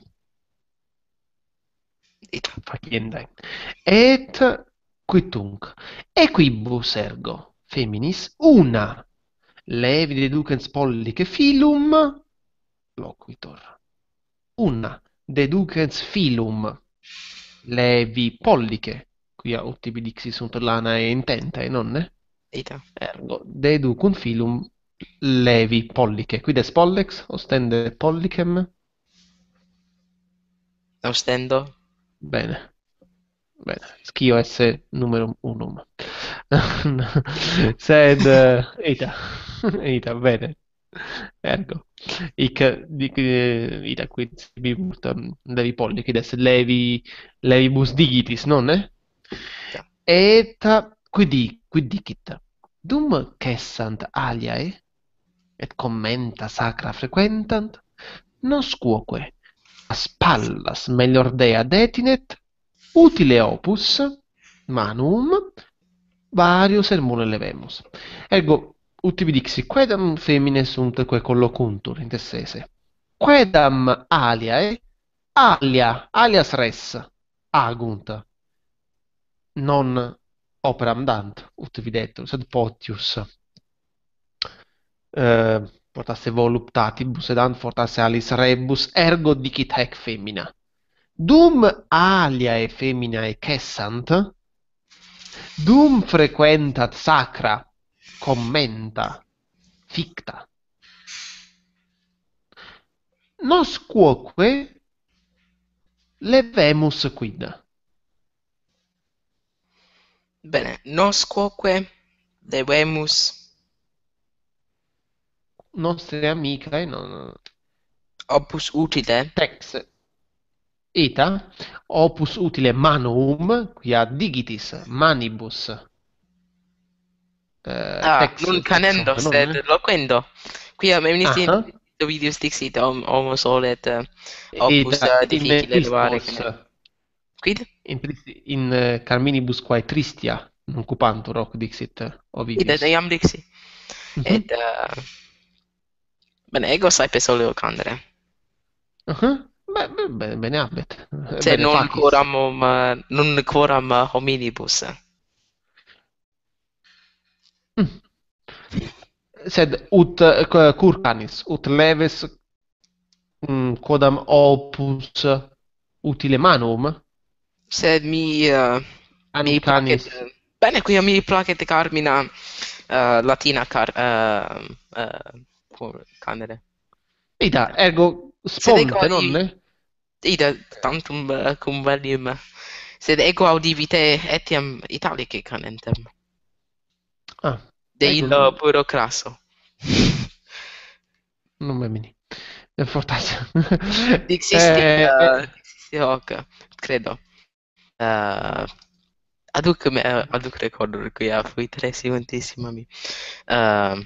Ita. Faciendae. Et quitunc, equibus ergo feminis una levi deducens pollice filum loquitur. Una deducens filum levi pollice, quia ut tibi dixi sunt lanae intentae, nonne? Ita. Ergo deducunt filum levi pollice. Quid est pollex? Ostende pollicem? Ostendo. Bene. Bene. Scio esse numerum unum. Sed ita. Ita, bene. Ergo. Ic dic ita quid bibut levi pollice, quid est levi levibus digitis, nonne? Ja. Et quid di, quid dicit? Dum cessant aliae et commenta sacra frequentant, nos quoque a spallas melior dea detinet, utile opus manum vario sermone levemus. Ergo, utibi dixi, quedam femine sunt quae collocuntur in tessese. Quedam aliae, alia, alias res, agunt, non operam dant, ut videtur, sed potius uh, portasse voluptatibus ed ant fortasse alis rebus, ergo dicit haec femina. Dum aliae feminae cessant, dum frequentat sacra commenta, ficta. Nos quoque levemus quid. Bene, nos quoque levemus Nostre amicae non opus utile. tex ita opus utile manum quia digitis manibus eh, Ah, tex non texunt, canendo non? sed loquendo. Quia memnisci Aha. videos dixit hom- homo solet eh, opus Ita eh, in difficile levare tristos canem. Quid? in, tristi- in eh, carminibus quae tristia non cupantur hoc dixit Id Ovidius. iam dixi. Mhm. Et uh, bene, ego saepe soleo candere. Aha. Beh, beh, bene, bene habet. Sed Bene non facis. quoram um, uh, non quoram uh, hominibus. Mm. Sed ut uh, cur canis ut leves mm, quodam opus utile manum Sed mi uh, mi placet amicanis. bene, quia mi placet carmina uh, latina car uh, uh, cor- candere. Ita ergo Sed ego sponte, audi nonne? ida tantum uh, cum velium. Sed ego audivite etiam italice canentem. Ah, De ego illo puro crasso. non me mini. Fortasse. Dixisti, eh, uh, dixisti hoc, credo. Uh, aduc me aduc recordor quia fuit resiuntissima mi. Uh,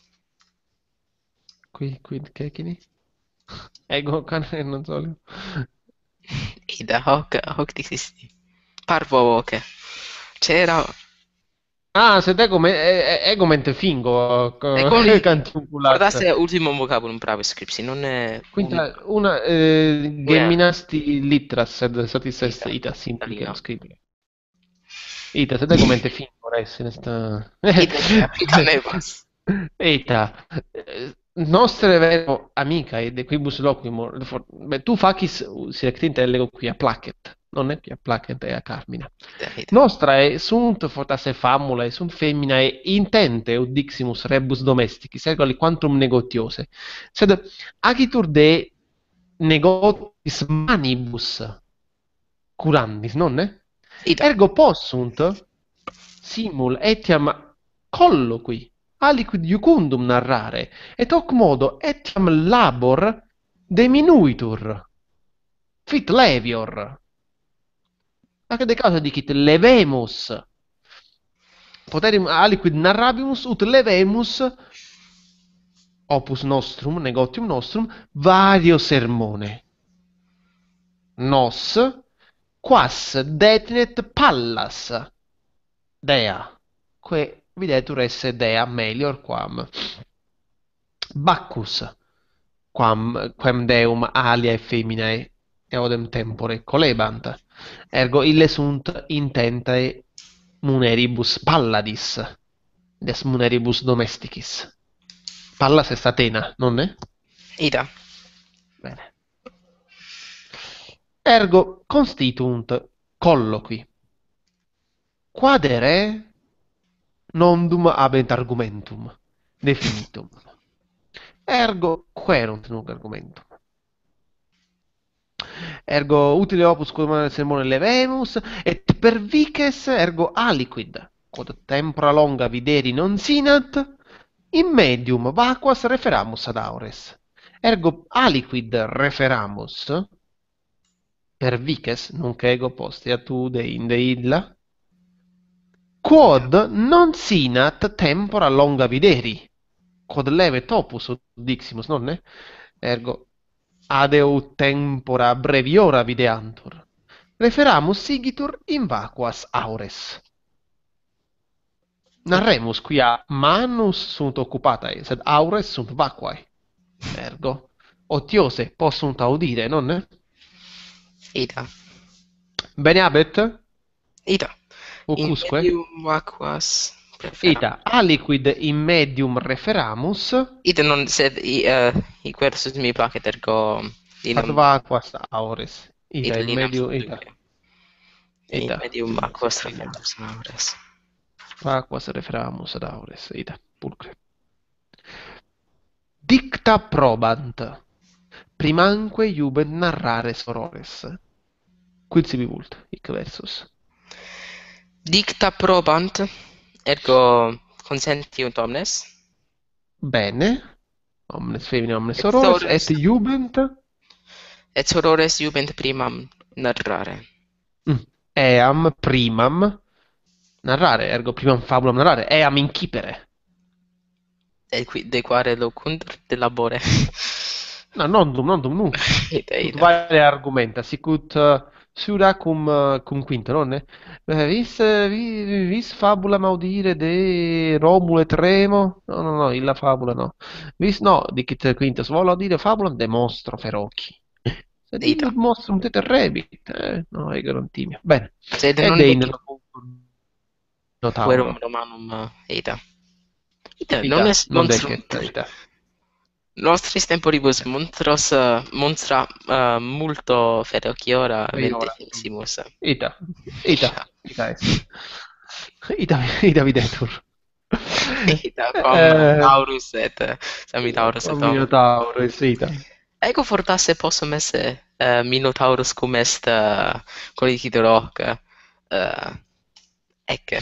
qui, qui, che chini? Ego cane non so. ida hoc hoc dixisti. Parvo voce. C'era Ah, sed ego, me, e- e- ego mente fingo, ecoli cantunculat. fortasse ultimum vocabulum brave scripsi, non è Quinta, unico. una, eh, Uia, geminasti litras, sed satis est ida, ita simplicem italia. scribere. Ita, sed ego mente fingo res in esta... Ida, ida, ida nevas. Ita, eh, nostre vero amica e de quibus loquimur, for- beh, tu facis selectinte lego qui a placet, non è qui a placet e a carmina. Ida, ida. Nostrae sunt fortasse famulae, sunt feminae intente ut diximus rebus domesticis, ergo aliquantum negotiose. Sed agitur de negotis manibus curandis, nonne? Ida. Ergo possunt simul etiam colloqui aliquid iucundum narrare, et hoc modo etiam labor diminuitur, fit levior. Ac de causa dicit levemus, poterim aliquid narrabimus ut levemus opus nostrum, negotium nostrum, vario sermone. Nos, quas detinet pallas, dea, que videtur esse dea melior quam Bacchus, quam, quem deum aliae feminae eodem tempore colebant, ergo ille sunt intentae muneribus palladis, des muneribus domesticis. Pallas est Athena, nonne? Ida. Bene. Ergo constituunt colloqui. Quadere nondum habent argumentum definitum. Ergo querunt nunc argumentum. Ergo utile opus quod sermone levemus, et pervices ergo aliquid, quod tempora longa videri non sinat, in medium vacuas referamus ad aures. Ergo aliquid referamus, pervices, nunc ego postea tu de inde illa, quod non sinat tempora longa videri, quod leve topus diximus, nonne? Ergo adeu tempora breviora videantur. Referamus sigitur in vacuas aures. Narremus quia manus sunt occupatae, sed aures sunt vacuae. Ergo, otiose possunt audire, nonne? Ida. Bene habet? Ida. In Ucusque? medium vacuas preferam. Ita, aliquid in medium referamus, Ida non sed i uh, i versus mi placet ergo ad linam vacuas aures. Ita, ida in linam medium, ita, subduce. In ita, medium vacuas ita. referamus aures. Faquas referamus ad aures, ita, pulcre. Dicta probant, primanque iubent narrare sorores. Quid sibi vult, hic versus. Dicta probant, ergo consentiunt omnes, Bene, omnes femine, omnes et sorores, sorores, et iubent et sorores iubent primam narrare. mm, eam primam narrare, ergo primam fabulam narrare, eam incipere. Et qui dequare locuntur de labore. No, nondum, nondum, nunc. Ita, Ut ita. vale argumenta, sicut uh, sura cum, uh, cum quinto, non? Eh, vis, eh, vi- vis fabula maudire de Romul et Remo? No, no, no, illa fabula no. Vis, no, dicit quintus, volo dire fabulam de monstro feroci. Sed Ita. illud monstrum te terrebit. Eh, no, ego non timio. Bene. Sed Ed non ein decit locuntur puerum notauro. Romanum, uh, ita. Ita, non Ita, est non monstrum. decet, ita. Nostris temporibus monstros, uh, monstra uh, multo ferociora Eiora. ventissimus. Ita, ita, ita est. Ita, ita videtur. Ita, quam Eh, Taurus et uh, Samitaurus et Quam homo. Minotaurus, ita. Ego fortasse possum esse uh, Minotaurus cum est uh, colicitur hoc. Uh, ecce.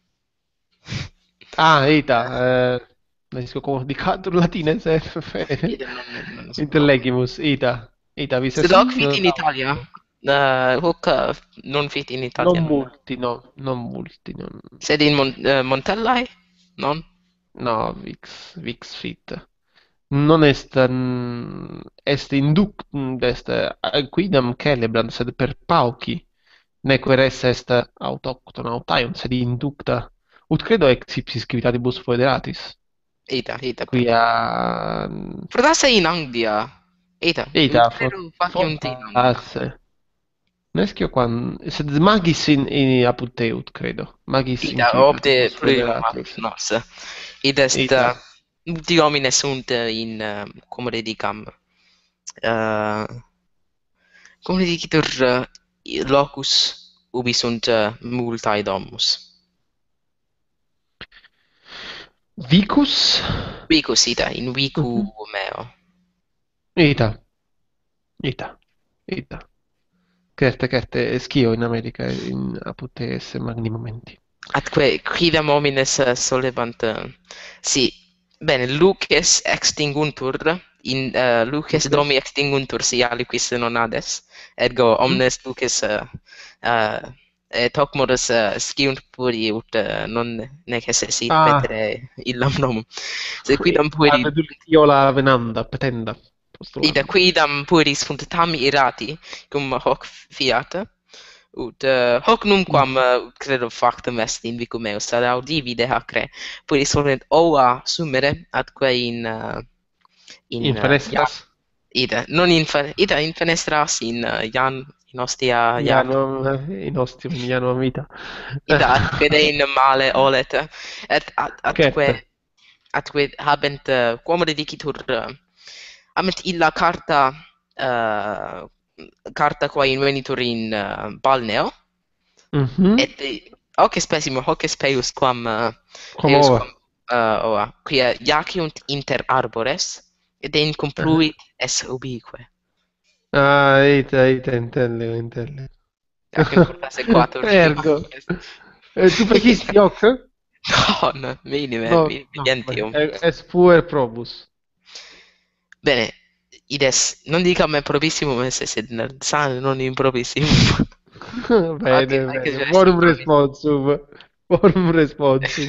Ah, ita. Eh, Nesco communicatur latinense. Ita non, non so. Intellegimus, ita. Ita, vis Sed est hoc fit in Minotaurus. Italia. Uh, hoc uh, non fit in Non Italia, non. multi, no. Non multi, non. Sed in Mon uh, Montellae? Non? No, vix, vix fit. Non est, mm, est inductum, est eh, quidam celebrant, sed per pauci. Neque res est autoctona autaion, sed inducta. Ut credo ex ipsis civitatibus foederatis. Ita, ita. Quia Fortasse in Anglia. Ita. Ut ita credo faciunt in Anglia. fortasse. Nescio quam sed magis in, in apud te, ut credo. Magis in Ita, opte civitatibus plurium foederatis. apud nos. Id est Ita. uh, multi homines sunt in uh, cum redicam uh, cum redicitur uh, locus ubi sunt uh, multae domus. Vicus? Vicus ita, in vicu Mhm. meo. Ita. Ita. Ita. Certe, certe, scio in America, in apud te esse magni momenti. Atque quidam homines uh, solebant uh, si bene luces extinguntur in uh, luces Luces. domi extinguntur si aliquis non ades ergo Mhm. omnes luces uh, uh, et hoc modus uh, sciunt puri ut uh, non necessit Ah. petere illam nomum. Sed quidam pueri Adultiola venanda, petenda. ida Postulam. quidam pueri sunt tam irati cum hoc fiat ut uh, hoc numquam uh, credo factum est in vicum meus ad audivi de hacre pueri solent ova sumere atque in uh, in, In uh, fenestras? ida non in fe- ida in fenestras in uh, Ian in ostia Ian Ianum, in ostium, in Ianum vita. ida atque de in male olet et at, atque Certe. atque habent uh, quam redicitur uh, habent illa carta uh, carta qua invenitur in uh, balneo Mhm. et hoc est pessimo hoc est peius quam uh, Quam peius ova. quam uh, ova quia jaciunt inter arbores et in cum Uh-huh. pluit es ubique. Ah, ita, ita, intellego, intellego. Jacium fortasse quator. Ergo. Eh, tu fecisti hoc? No, no, minime, No, minime no, gentium. beh, es puer probus. Bene, ides, non dicam probissimum esse, sed sane non improbissimum. Bene, Anche- anche se bene. esse Forum improbissimum. responsum. Forum responsum.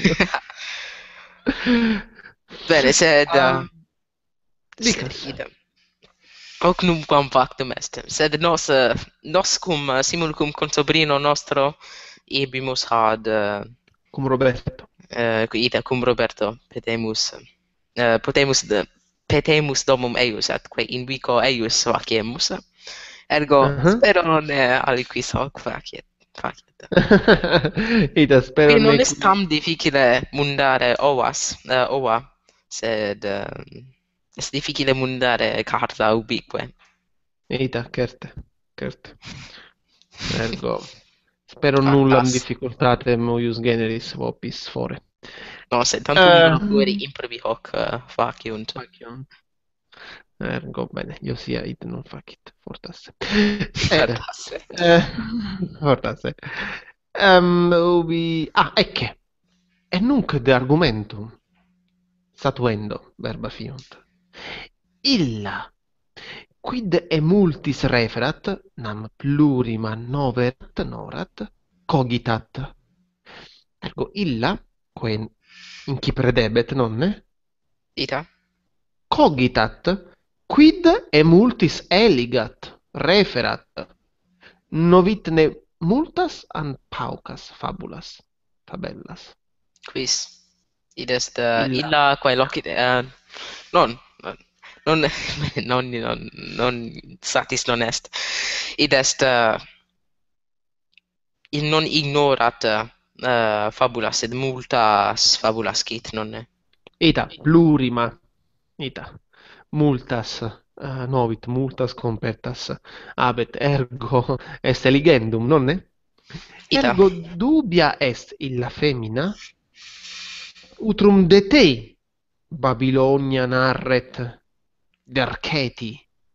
Bene, sed... Ah, uh, sed dicas. idem. Hoc numquam factum est. Sed nos, uh, nos cum uh, simul cum consobrino nostro ibimus ad uh, Cum Roberto. uh, ida cum Roberto petemus uh, potemus de, petemus domum eius atque in vico eius faciemus. Ergo Uh-huh. spero non uh, aliquis hoc faciet. faciet. Ita, spero Qui non ne est tam difficile mundare ovas, uh, ova, sed uh, est difficile mundare carta ubique. Ita, certe, certe. Ergo. Spero nullam Fantastico. difficultatem meius generis vopis fore. No, se tanto Eh, vivono fuori improvi hoc uh, faciunt. Facion. Ergo, bene, io sia id non facit, fortasse. Ed, Fantastico. eh, fortasse. Ehm, ubi... Ah, ecce. E nunc de argumentum statuendo verba fiunt. Illa, quid emultis referat, nam plurima noverat, norat, cogitat. Ergo illa, quae inci predebet, nonne? Ita? Cogitat, quid emultis eligat, referat, novitne multas an paucas fabulas, fabellas. Quis? Id est uh, Illa. illa quae locit uh, non non non non non, non satis non est. Id est uh, il non ignorat uh, fabulas sed multas fabulas cit nonne. Ita, plurima, ita, multas, uh, novit, multas competas, habet, ergo est eligendum, nonne? Ita? Ergo dubia est illa femina, utrum de te, Babilonia narret, derceti.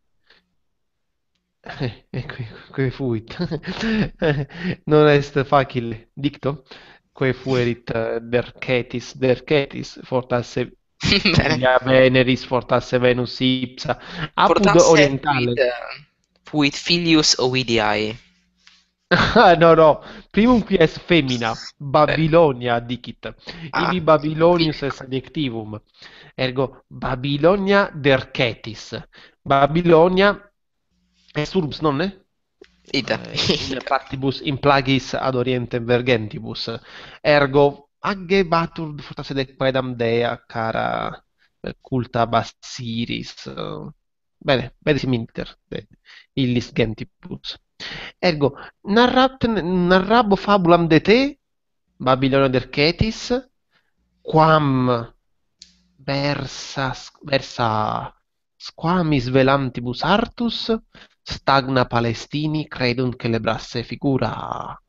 Eh, e qui, qui fuit. Non est facile dicto, quae fuerit eh, dercetis, dercetis, fortasse Bene. via Veneris, fortasse Venus ipsa, apud Fortasse fuit, orientale. uh, fuit filius Ovidiae. Ah, no, no, primum qui est femina, Bene. Babilonia dicit, Ah, ibi qui. Babilonius est adjectivum, ergo Babilonia dercetis, Babilonia est urbs, nonne? Ita. Eh, in Ita. partibus in plagis ad orientem vergentibus, ergo aggebatur fortasse de quaedam dea cara eh, culta Bassiris. eh, Bene, bedissim inter de illis gentibus. Ergo, narrat, narrabo fabulam de te, Babilonia dercetis, quam versa, versa squamis velantibus artus, stagna Palestini credunt celebrasse figura.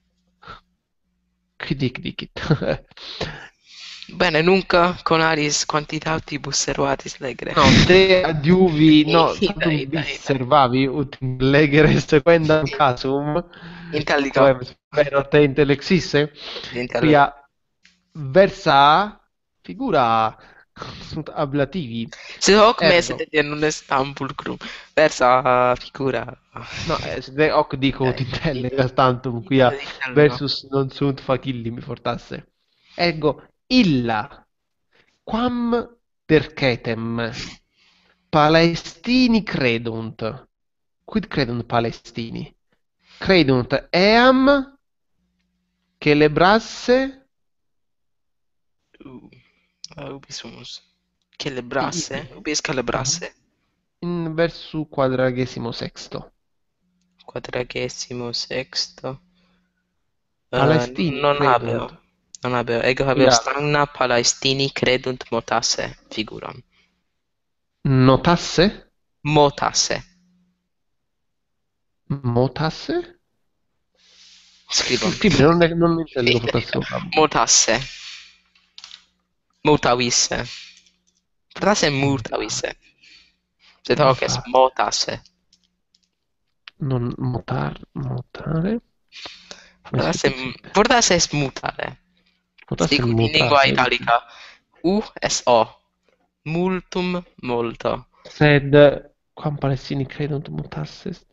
Qui dic dicit. Bene, nunca conaris quantitatibus servatis legere. No, te adiuvi, no, Ita, tantum ita, vis ita. servavi ut legere sequendam casum, Intelligo. poem spero te intellexisse, Intelligo. quia versa figura sunt ablativi. Sed hoc me Ergo, sedet non est tam pulcrum. Versa figura. no, es de hoc dico ut Eh, ita. intellegas tantum, quia Ita, intelligo. versus non sunt facilli mi fortasse. Ergo, illa, quam percetem Palestini credunt. Quid credunt Palestini? Credunt eam celebrasse Uh, uh, ubi sumus? i- Celebrasse? i- Ubi est celebrasse? in versu quadragesimo sexto. Quadragesimo sexto. Uh, Palestini non habeo. credunt. Non habeo. Ego habeo Quia stagna Palestini credunt motasse figuram. notasse? Motasse. Motasse? Scribam. Scrivere, non, è- non intendo fortasse vocabolo. Motasse. Mutavisse. Fortasse mutavisse. Sed hoc est Muta- motasse. Non motar, motare. Fortasse, fortasse est mutare. Potasse Sicut in lingua mutare. italica. U est O. Multum molto. Sed quam Palestini credunt mutasse est.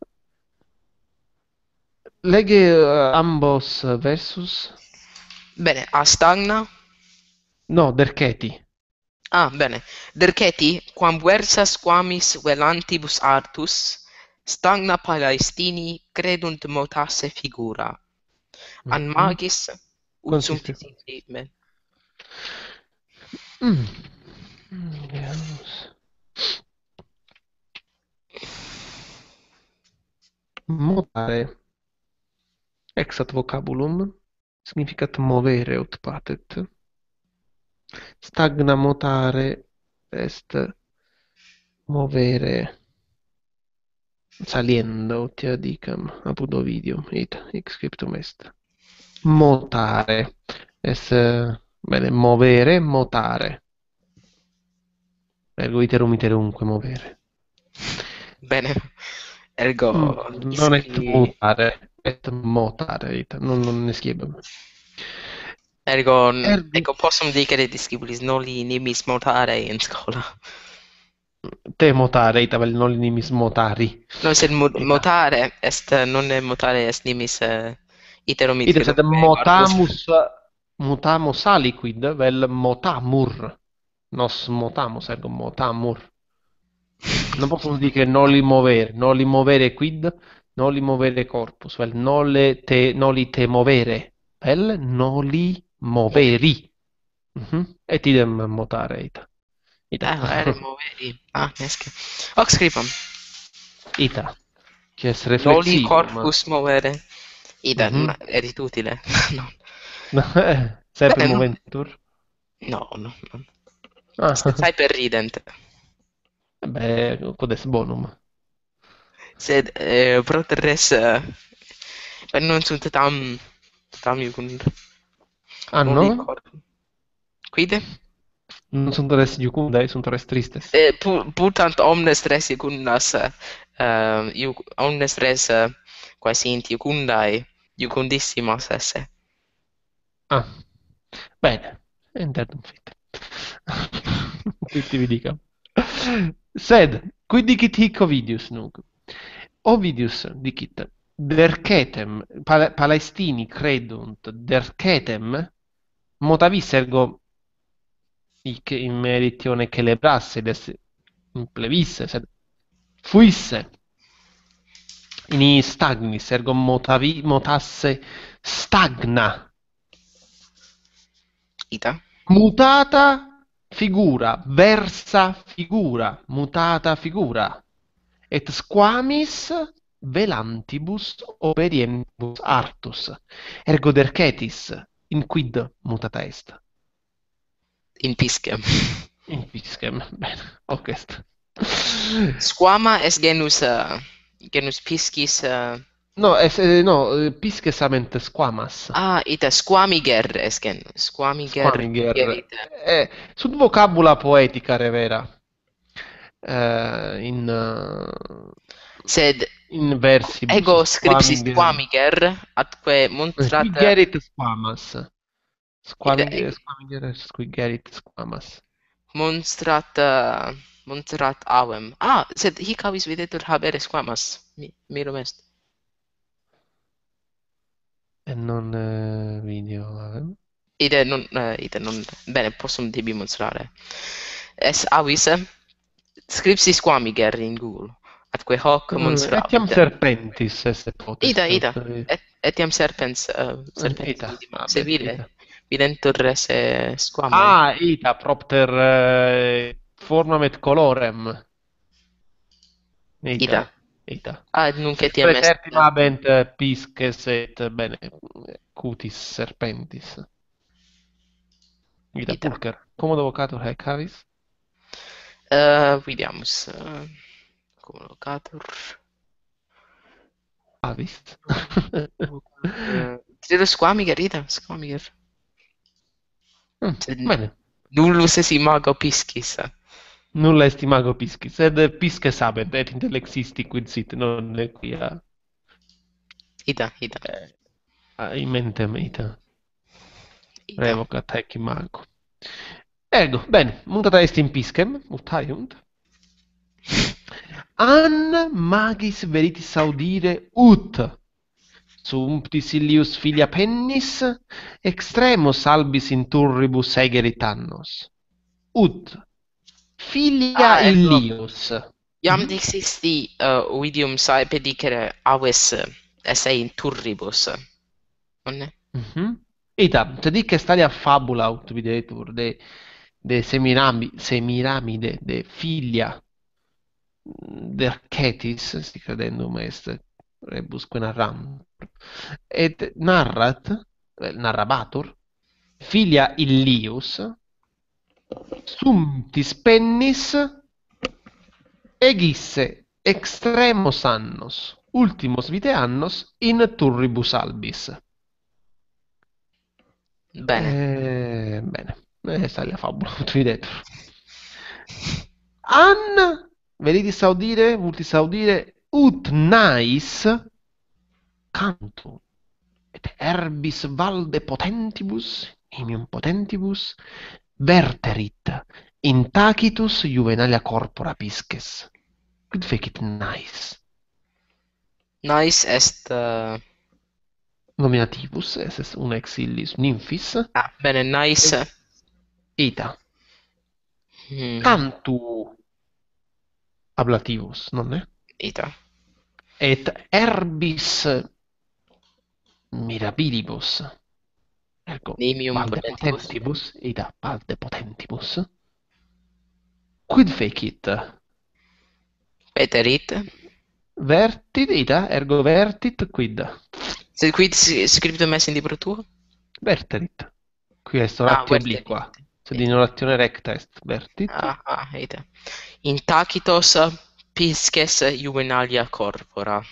Lege eh, ambos versus. Bene, a stagna. No, dercheti. Ah, bene. Derceti, quam versas quamis velantibus artus, stagna Palestini credunt motasse figura. An Mhm. magis ut Consiste. sunt insieme. Mm. Mm, veamos. Motare. Exat vocabulum. Significat movere ut patet. Stagna motare est movere. Saliendo, ti dicam, apud video, it, hic scriptum est. Motare. Es, eh, bene, movere, motare. Ergo iterum iterumque movere. Bene, Mm, ergo non est iscri... mutare, est motare, ita. Non, non ne scribam. Ergo, Ergo, ecco, possum dicere discipulis noli nimis motare in scola. te motare, ita, vel non nimis motari. No, sed mo- Ita. motare est, non è motare est nimis eh, iterum Ita sed iterumque corpus. motamus, mutamus aliquid, vel motamur. Nos motamus, ergo motamur. Non possono dire che noli movere, noli movere quid, noli movere corpus, vel nole te, noli te movere, vel noli Moveri. moveri. Mhm. Et idem motare, ita. Ita. Ah, ere moveri. Ah, nesce. Hoc scripam. Ita. Che es Noli reflexivum. corpus movere. Ida, Mhm. n- erit utile. No. Sempre Bene, no. moventur. No, no, no. Ah, Sed per rident. beh, codes bonum. Sed eh, pro terres eh, non sunt tam tam iucund Ah, noli no? corpus. Quide? Non sunt res jucundae, sunt res tristes. Eh, pu- putant omnes res iucundas uh, iuc, omnes res uh, quae sint iucundae iucundissimas esse. Ah, bene. Interdum fit. Quindi vi dica. Sed, quid dicit hic Ovidius nunc? Ovidius dicit, dercetem, Pal- Palestini credunt, dercetem, motavis ergo hic in meritione celebrasse, des implevisse, sed fuisse in stagnis, ergo motavi, motasse stagna. Ita? Mutata figura, versa figura, mutata figura. Et squamis velantibus obedientibus artus. Ergo dercetis, in quid mutata est? In piscem. In piscem. Bene, hoc est. Squama est genus uh, genus piscis uh, No, es, eh, no, eh, pisces ament squamas. ah, ita squamiger est genus. Squamiger Squamiger. gerite. Eh, sub vocabula poetica revera. Eh, in, eh, Sed in versibus ego scripsi squamiger. squamiger atque Qui montrat gerit squamas. ita Squamiger, squamiger, qui gerit squamas. monstrat uh, monstrat avem. Ah, sed hic havis videtur habere squamas. Mi, mirum est. E non eh, video avem. Ide non uh, ide non bene possum tibi monstrare. Es avis eh, scripsi squamiger in Google. Atque hoc Mm, etiam monstravit. serpentis esse Ida, potest. ida. ut- Et, etiam serpens, uh, eh, serpens Ita, vidima. Se vabbè, vile, ita. videntur esse squamae. Ah, ita, propter eh, formam et colorem. Ida. Ita, ita. Ah, et nunc Sed etiam est... praetertim habent eh, pisces et, bene, cutis serpentis. Ita, Ida. pulcher. Commodo vocator haec havis? Uh, vidiamus. Uh, cum locatur... Havis? Uh, Credo squamiger, ida, squamiger. Mm, Sed bene. nullus est imago piscis. Nulla est imago piscis, sed pisces habent, et intellexisti quid sit, non ne quia Ida, ida, eh, in mentem ita ida. revocat haec imago. Ergo, bene, mutata est in piscem, mutaiunt. An magis veritis audire ut sumptis illius filia pennis extremus albis in turribus egerit annos. Ut filia Ah, ergo, illius. iam Mhm. dixisti uh, ovidium saepe dicere aves uh, esse in turribus. Nonne? Mhm. Ita, te dic est alia fabula aut videtur de, de Semirami, Semiramide, de filia Dercetis, si credendum est rebusque narram, et narrat, vel, narrabatur, filia illius, sumptis pennis egisse extremos annos, ultimos vitae annos in turribus albis. Bene. Eh, bene, questa è la favola, tu detto. An, veridis audire, vultis audire, ut nais cantum, et herbis valde potentibus, nimium potentibus, verterit, in tacitus juvenalia corpora pisces. Quid fecit nais? Nice est... uh, Nominativus, esse un ex illis nymphis, Ah, bene, nice. ita. Mm, Cantu ablativus, non è? ita. Et herbis mirabilibus, ergo Nimium valde potentibus. potentibus, ita valde potentibus, quid fecit? Peterit. Vertit, ita, ergo vertit, quid? Se quid si- scriptum esse in libro tuo? Verterit. Qui est Ah, oratio verterit. obliqua, sed in Ita. oratione recta est vertit. Ah, ah, ita. In tacitos pisces juvenalia corpora.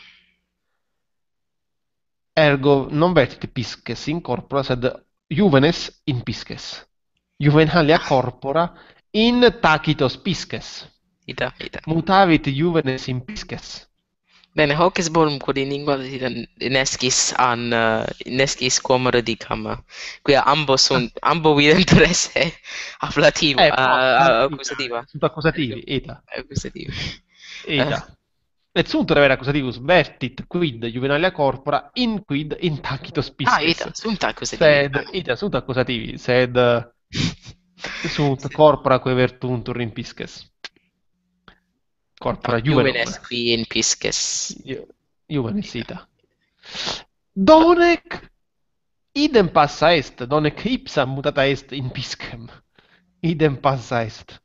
Ergo non vertit pisces in corpora, sed juvenes in pisces. Juvenalia corpora in tacitos pisces. Ita, ita. Mutavit juvenes in pisces. Bene, hoc est bonum quod in lingua nescis an uh, nescis quam radicam, quia ambos sunt ambo videntur esse ablativa, Eh, uh, forza, accusativa. sunt accusativi, ita, Accusativa. Eh, ita. Et sunt revera accusativus vertit quid juvenalia corpora in quid in tacitos ah, pisces. ita, sunt accusativi. Sed, ita, sunt accusativi, sed sunt corpora quae vertuntur in pisces. Corpora juvenum. Juvenes qui in pisces. Ju- Juvenes ita. Donec idem passa est, donec ipsa mutata est in piscem. Idem passa est.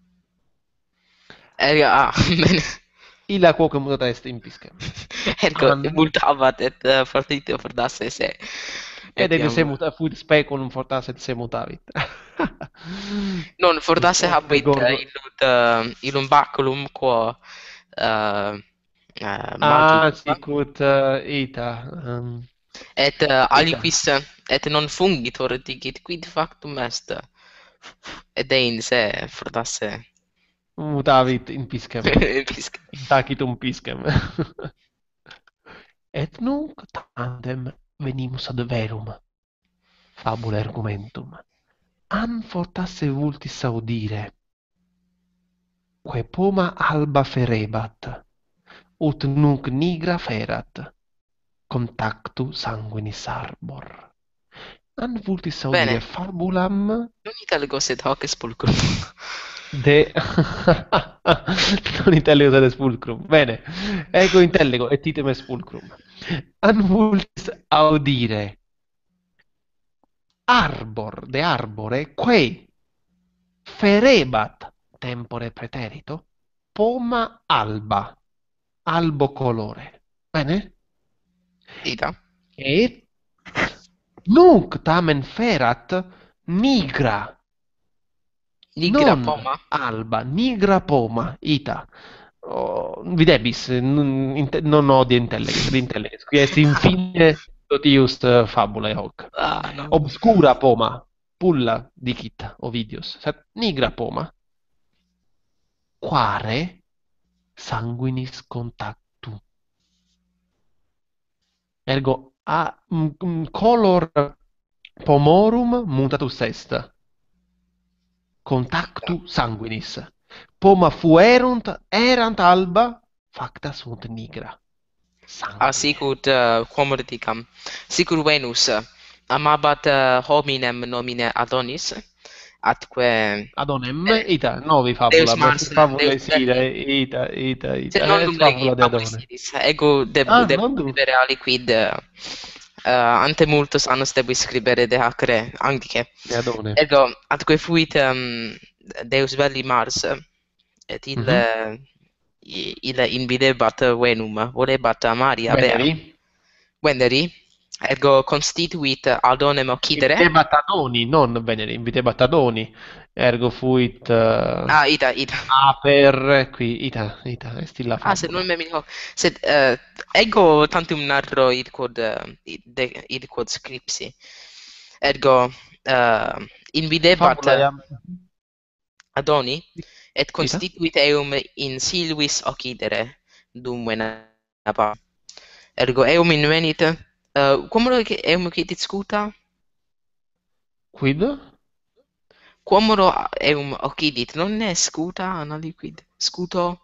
Erga, ah, bene. Illa quoque mutata est in piscem. Ergo, An- multavat et uh, fortite fordasse se. Ed ego se Etiam- muta, fuit speculum fortasse et se mutavit. Non, fortasse Quis habit gorgo- uh, illud, uh, illum baculum quo uh, uh, Ah, magicum, sicut uh, ita. um, et uh, Ita. aliquis et non fungitor dicit quid factum est, et ein se fortasse Mutavit in piscem. pisc. In tacitum piscem. Et nunc tandem venimus ad verum. Fabula argumentum. An fortasse vultis audire. Quae poma alba ferebat. Ut nunc nigra ferat. Contactu sanguinis arbor. An vultis audire Bene. fabulam Non italicos et hoc est pulcrum. de non intelligo sed est pulcrum. Bene. Ego intelligo et item est pulcrum. An vultis audire arbor de arbore quae ferebat tempore praeterito poma alba, albo colore. Bene? Ita. Et nunc tamen ferat nigra, Nigra non poma. alba, nigra poma, ita. Oh, videbis, non, inte- non odie intelleges, sed intelleges, qui est infine totius uh, fabulae hoc. Ah, no. Obscura poma, pulla dicit Ovidius, sed nigra poma, quare sanguinis contactu. Ergo a mm, mm, color pomorum mutatus est. Contactu sanguinis. Poma fuerunt, erant alba, facta sunt nigra. Sanguine. Ah, sicut uh, quam dicam. Sicut Venus uh, amabat uh, hominem nomine Adonis, atque Adonem, Eh, ita, novi fabula, Deus per Mars, fabula Deus sire, Belli. ita, ita, Se ita, non est dum fabula legi de fabulis Adone. sidis, ego deb Ah, deb non du. scribere aliquid uh, ante multos annos debuit scribere de acre antiche. De Adone. Ergo, atque fuit um, Deus Belli Mars, et ille, i- ille invidebat Venum, volebat Maria bea. Veneri? Veneri, ergo constituit adonem occidere. Inviteva Tadoni, non Venere, inviteva Tadoni, ergo fuit eh, Ah, ita, ita. aper, qui, ita, ita, est illa Ah, se non fabula. me mi sed eh, ego tantum narro id quod eh, id, de- id quod scripsi. Ergo eh, invidebat Fabula iam, Adoni et ita, constituit eum in silvis occidere dum venaba. Ergo eum invenit uh, quomodo eum quitit scuta? quid? Quomodo eum occidit, non ne scuta analiquid scuto?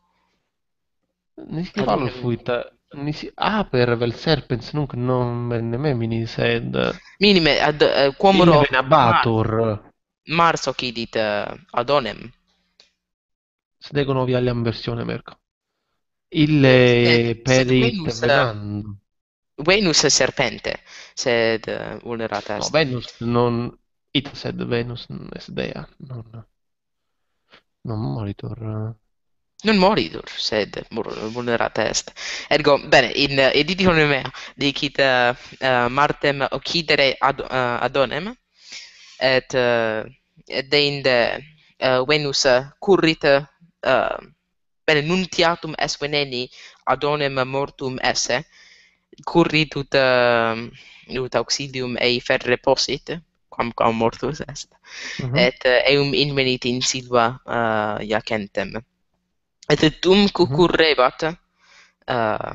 Nisi fabula Adonem. fuit, nisi aper vel serpens nunc non venne memini, sed Minime ad uh, ille quomodo Mars, venabatur, Mars occidit uh, Adonem. sed ego novi aliam versione merco. Sed, Ille sed perit Venus uh, venando. Venus serpente, sed uh, vulnerat No, est. Venus non, ita sed Venus est dea, non, non moritur. Non moritur, sed mur- vulnerat est. Ergo, bene, in uh, editio mea dicit uh, uh, Martem occidere ad, uh, Adonem, et, uh, et deinde uh, Venus uh, currit, uh, bene, nuntiatum est veneni Adonem mortum esse, currit ut, uh, ut auxilium ei ferre possit, quamquam mortus est, Mhm, et uh, eum invenit in silva uh, iacentem. Et dum mhm, cucurrebat, uh,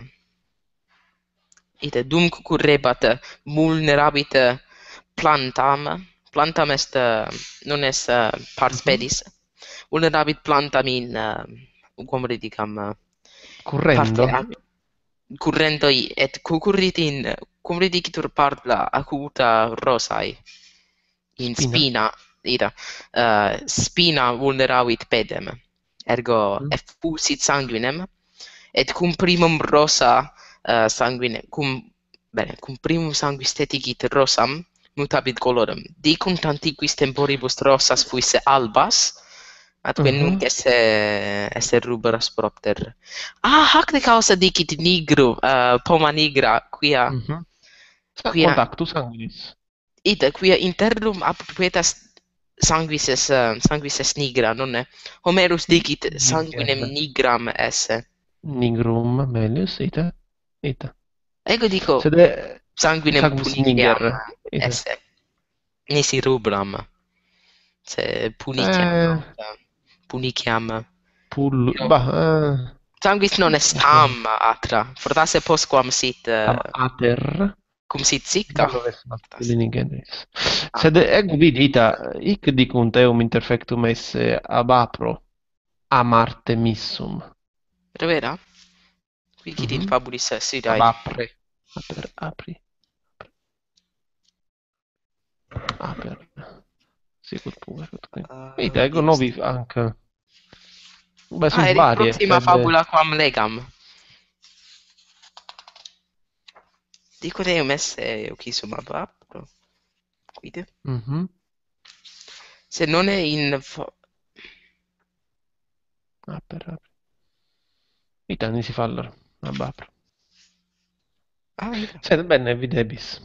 ite dum cucurrebat vulnerabit plantam, plantam est, uh, non est uh, pars mhm. pedis, vulnerabit plantam in, uh, como dicam, uh, parte Currendo? ac currendo i, et cucurrit in, cum dicitur parla acuta rosae, in Spina? spina, ita, uh, spina vulneravit pedem, ergo Mm. effusit sanguinem, et cum primum rosa uh, sanguine, cum, bene, cum primum sanguis tetigit rosam, mutabit colorem. Dicunt antiquis temporibus rosas fuisse albas, atque nunc Mhm. esse, esse rubras propter. Ah, hac de causa dicit nigru, uh, poma nigra, quia, Mhm. Sa- quia, Quod actu sanguinis? ita, quia internum approprietas sanguis es, uh, sanguis es nigra, nonne? Homerus dicit sanguinem Niger. nigram esse. Nigrum melius, ita? Ita. Ego dico, Sed e sanguinem sanguis puniciam niger. Ita. esse, nisi rubram, se puniciam, Eh, puniciam. pull... Io- Bah, eh, Sanguis non est ecco. tam atra, fortasse postquam sit, Tam uh, ater. cum sit sicta. Bello res Fortasse. masculini generis. Ah, Sed ego vidi, ita, hic dicunt eum interfectum esse ab apro a Marte missum. revera? Quicit in Mhm. fabulis Ab sidae. apre. Aper, apri. Aper. Sicut puerit qui. Uh, Ita, ego ius. novi anche. Beh, Ah, sunt erit varie, proxima sed fabula quam legam. Dico deum esse ocissum ab apro. Quid? mhm, Se non è in... fo- aper, apri. Ita nisi fallor ab apro. Ah, ita. Sed bene videbis.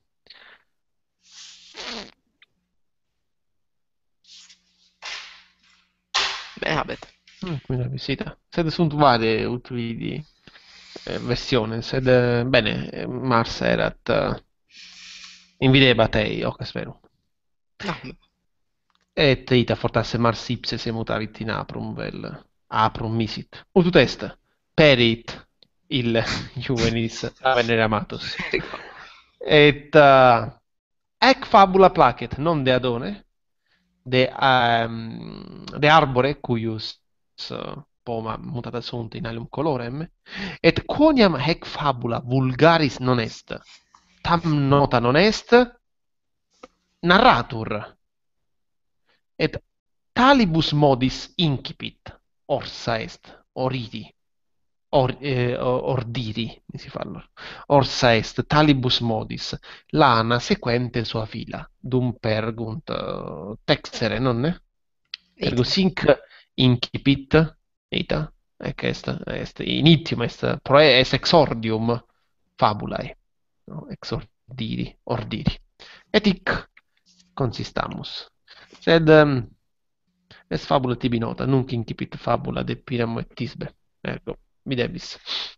Bene habet. Mm, qui la visita. Sed sunt varie ut vidi eh, versione. Sed eh, bene, eh, Mars erat eh, invidebat ei, hoc est verum. No, Et ita fortasse Mars ipse se mutavit in aprum vel aprum misit. Ut ut est perit il juvenis Venere amatus. ergo. Et uh, ec fabula placet, non de Adone, de, um, de arbore cuius uh, poma mutata sunt in alium colorem, et quoniam hec fabula vulgaris non est, tam nota non est, narratur, et talibus modis incipit, orsa est, oridi, or, eh, ordiri, mi si fa allora. Orsa est, talibus modis, lana sequente sua fila, dum pergunt uh, texere, nonne? Ergo Ita. sinc incipit, ita, ec est, est initium est, proe est exordium fabulae, no? Exordium ordiri, ordiri. Et hic consistamus. Sed um, es fabula tibi nota, nunc incipit fabula de Piramo et Tisbe. Ergo, videbis.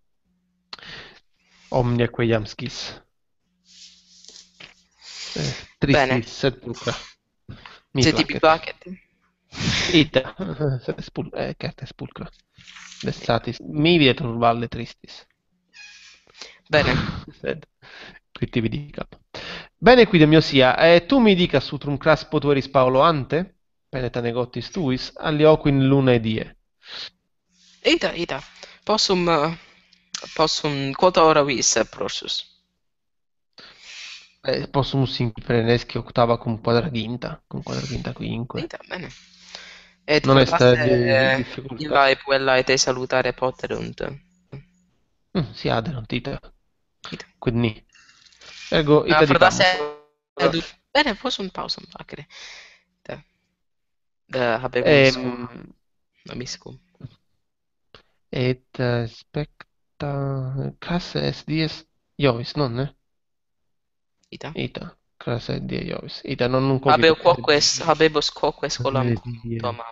Omnia queiam scis. Eh, Bene, tristis sed pulcra. Mi se tibi placet. placet. Ita, sed est pul eh, certe est pulcra. Dessatis, mi vietur valle tristis. Bene, Sed, qui tibi dicam. Bene, quidem mio sia, eh, tu mi dicas utrum cras potueris Paolo ante, peneta negotis tuis, alioquin luna die. ita, ita. Possum, uh, possum, quota hora vis prosus. Eh, possumus prenesci octava cum quadraginta, cum quadraginta quinque. Ita, bene. Et Non est fortasse di eh, difficultas. illa e puella e te salutare poterunt. Mm, si aderunt ita. Ita. Quid ni. Ergo, ita Uh, fortasse dicamus. edu... Bene, possum pausam facere. Ita. Da habemus Ehm, amiscum. et uh, specta... Cras est dies Iovis, non, eh? Ita. Ita. Cras est die Iovis. Ita, non non Habeo cogito. quoques, habebos quoques colam cum Die. Toma.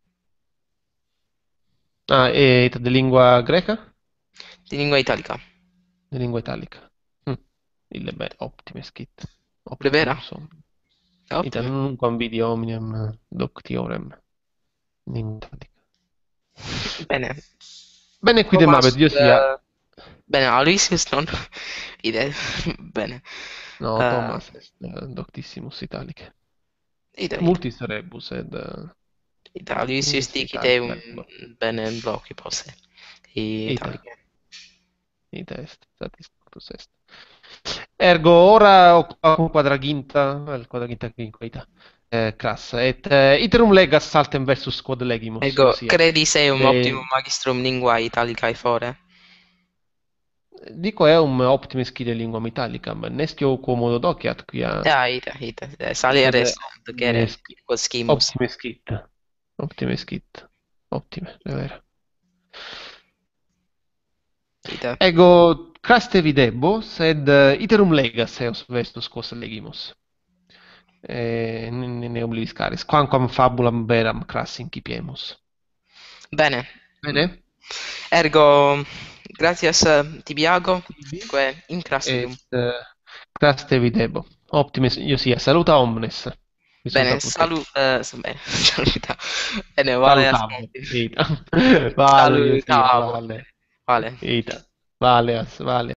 Ah, e ita de lingua greca? Di lingua italica. De lingua italica. Mm. Ille bene, optime scit. Prevera. Optimum sum. Ita Ottimo. nunquam vidi hominem doctiorem in lingua italica. Bene. Bene, quidem Thomas, habet, io sia... eh, bene, Aloysius non... Ide. Bene. No, Uh, Thomas est uh, doctissimus italice. ida, ida. Multis rebus, ed... Uh, Ida, Aloysius Nis dicite Italia un lingua. bene bloci posse. Ita. Italica. Ita est, satisfactus est. Ergo, ora octava cum quadraginta, vel quadraginta quinquita, eh, cras, et eh, iterum legas saltem versus quod legimus, Ego, io sia. credi seum Eh, optimum magistrum linguae italicae fore? Dico eum optime scide linguam italicam, nescio quomodo doceat quia... Ja, ita, ita. Salere sunt, docere, quod scimus. Optime scit. Optime scit. Optime, è vero. Ita. Ego, craste videbo, sed uh, iterum legas eos vestus quos legimus. E ne, ne oblivis caris, quamquam fabulam veram cras incipiemus. Bene. Bene? Ergo, gratias uh, tibiago, Tibi. que in crastium. Et uh, craste videbo. Optime, io sia, saluta omnes. Mi Bene, saluta salu... Uh, bene, saluta. Bene, vale Salutavo. ascolti. Ita. Vale, io sia, Salutavo. vale. Vale. Ita. Vale, as, vale.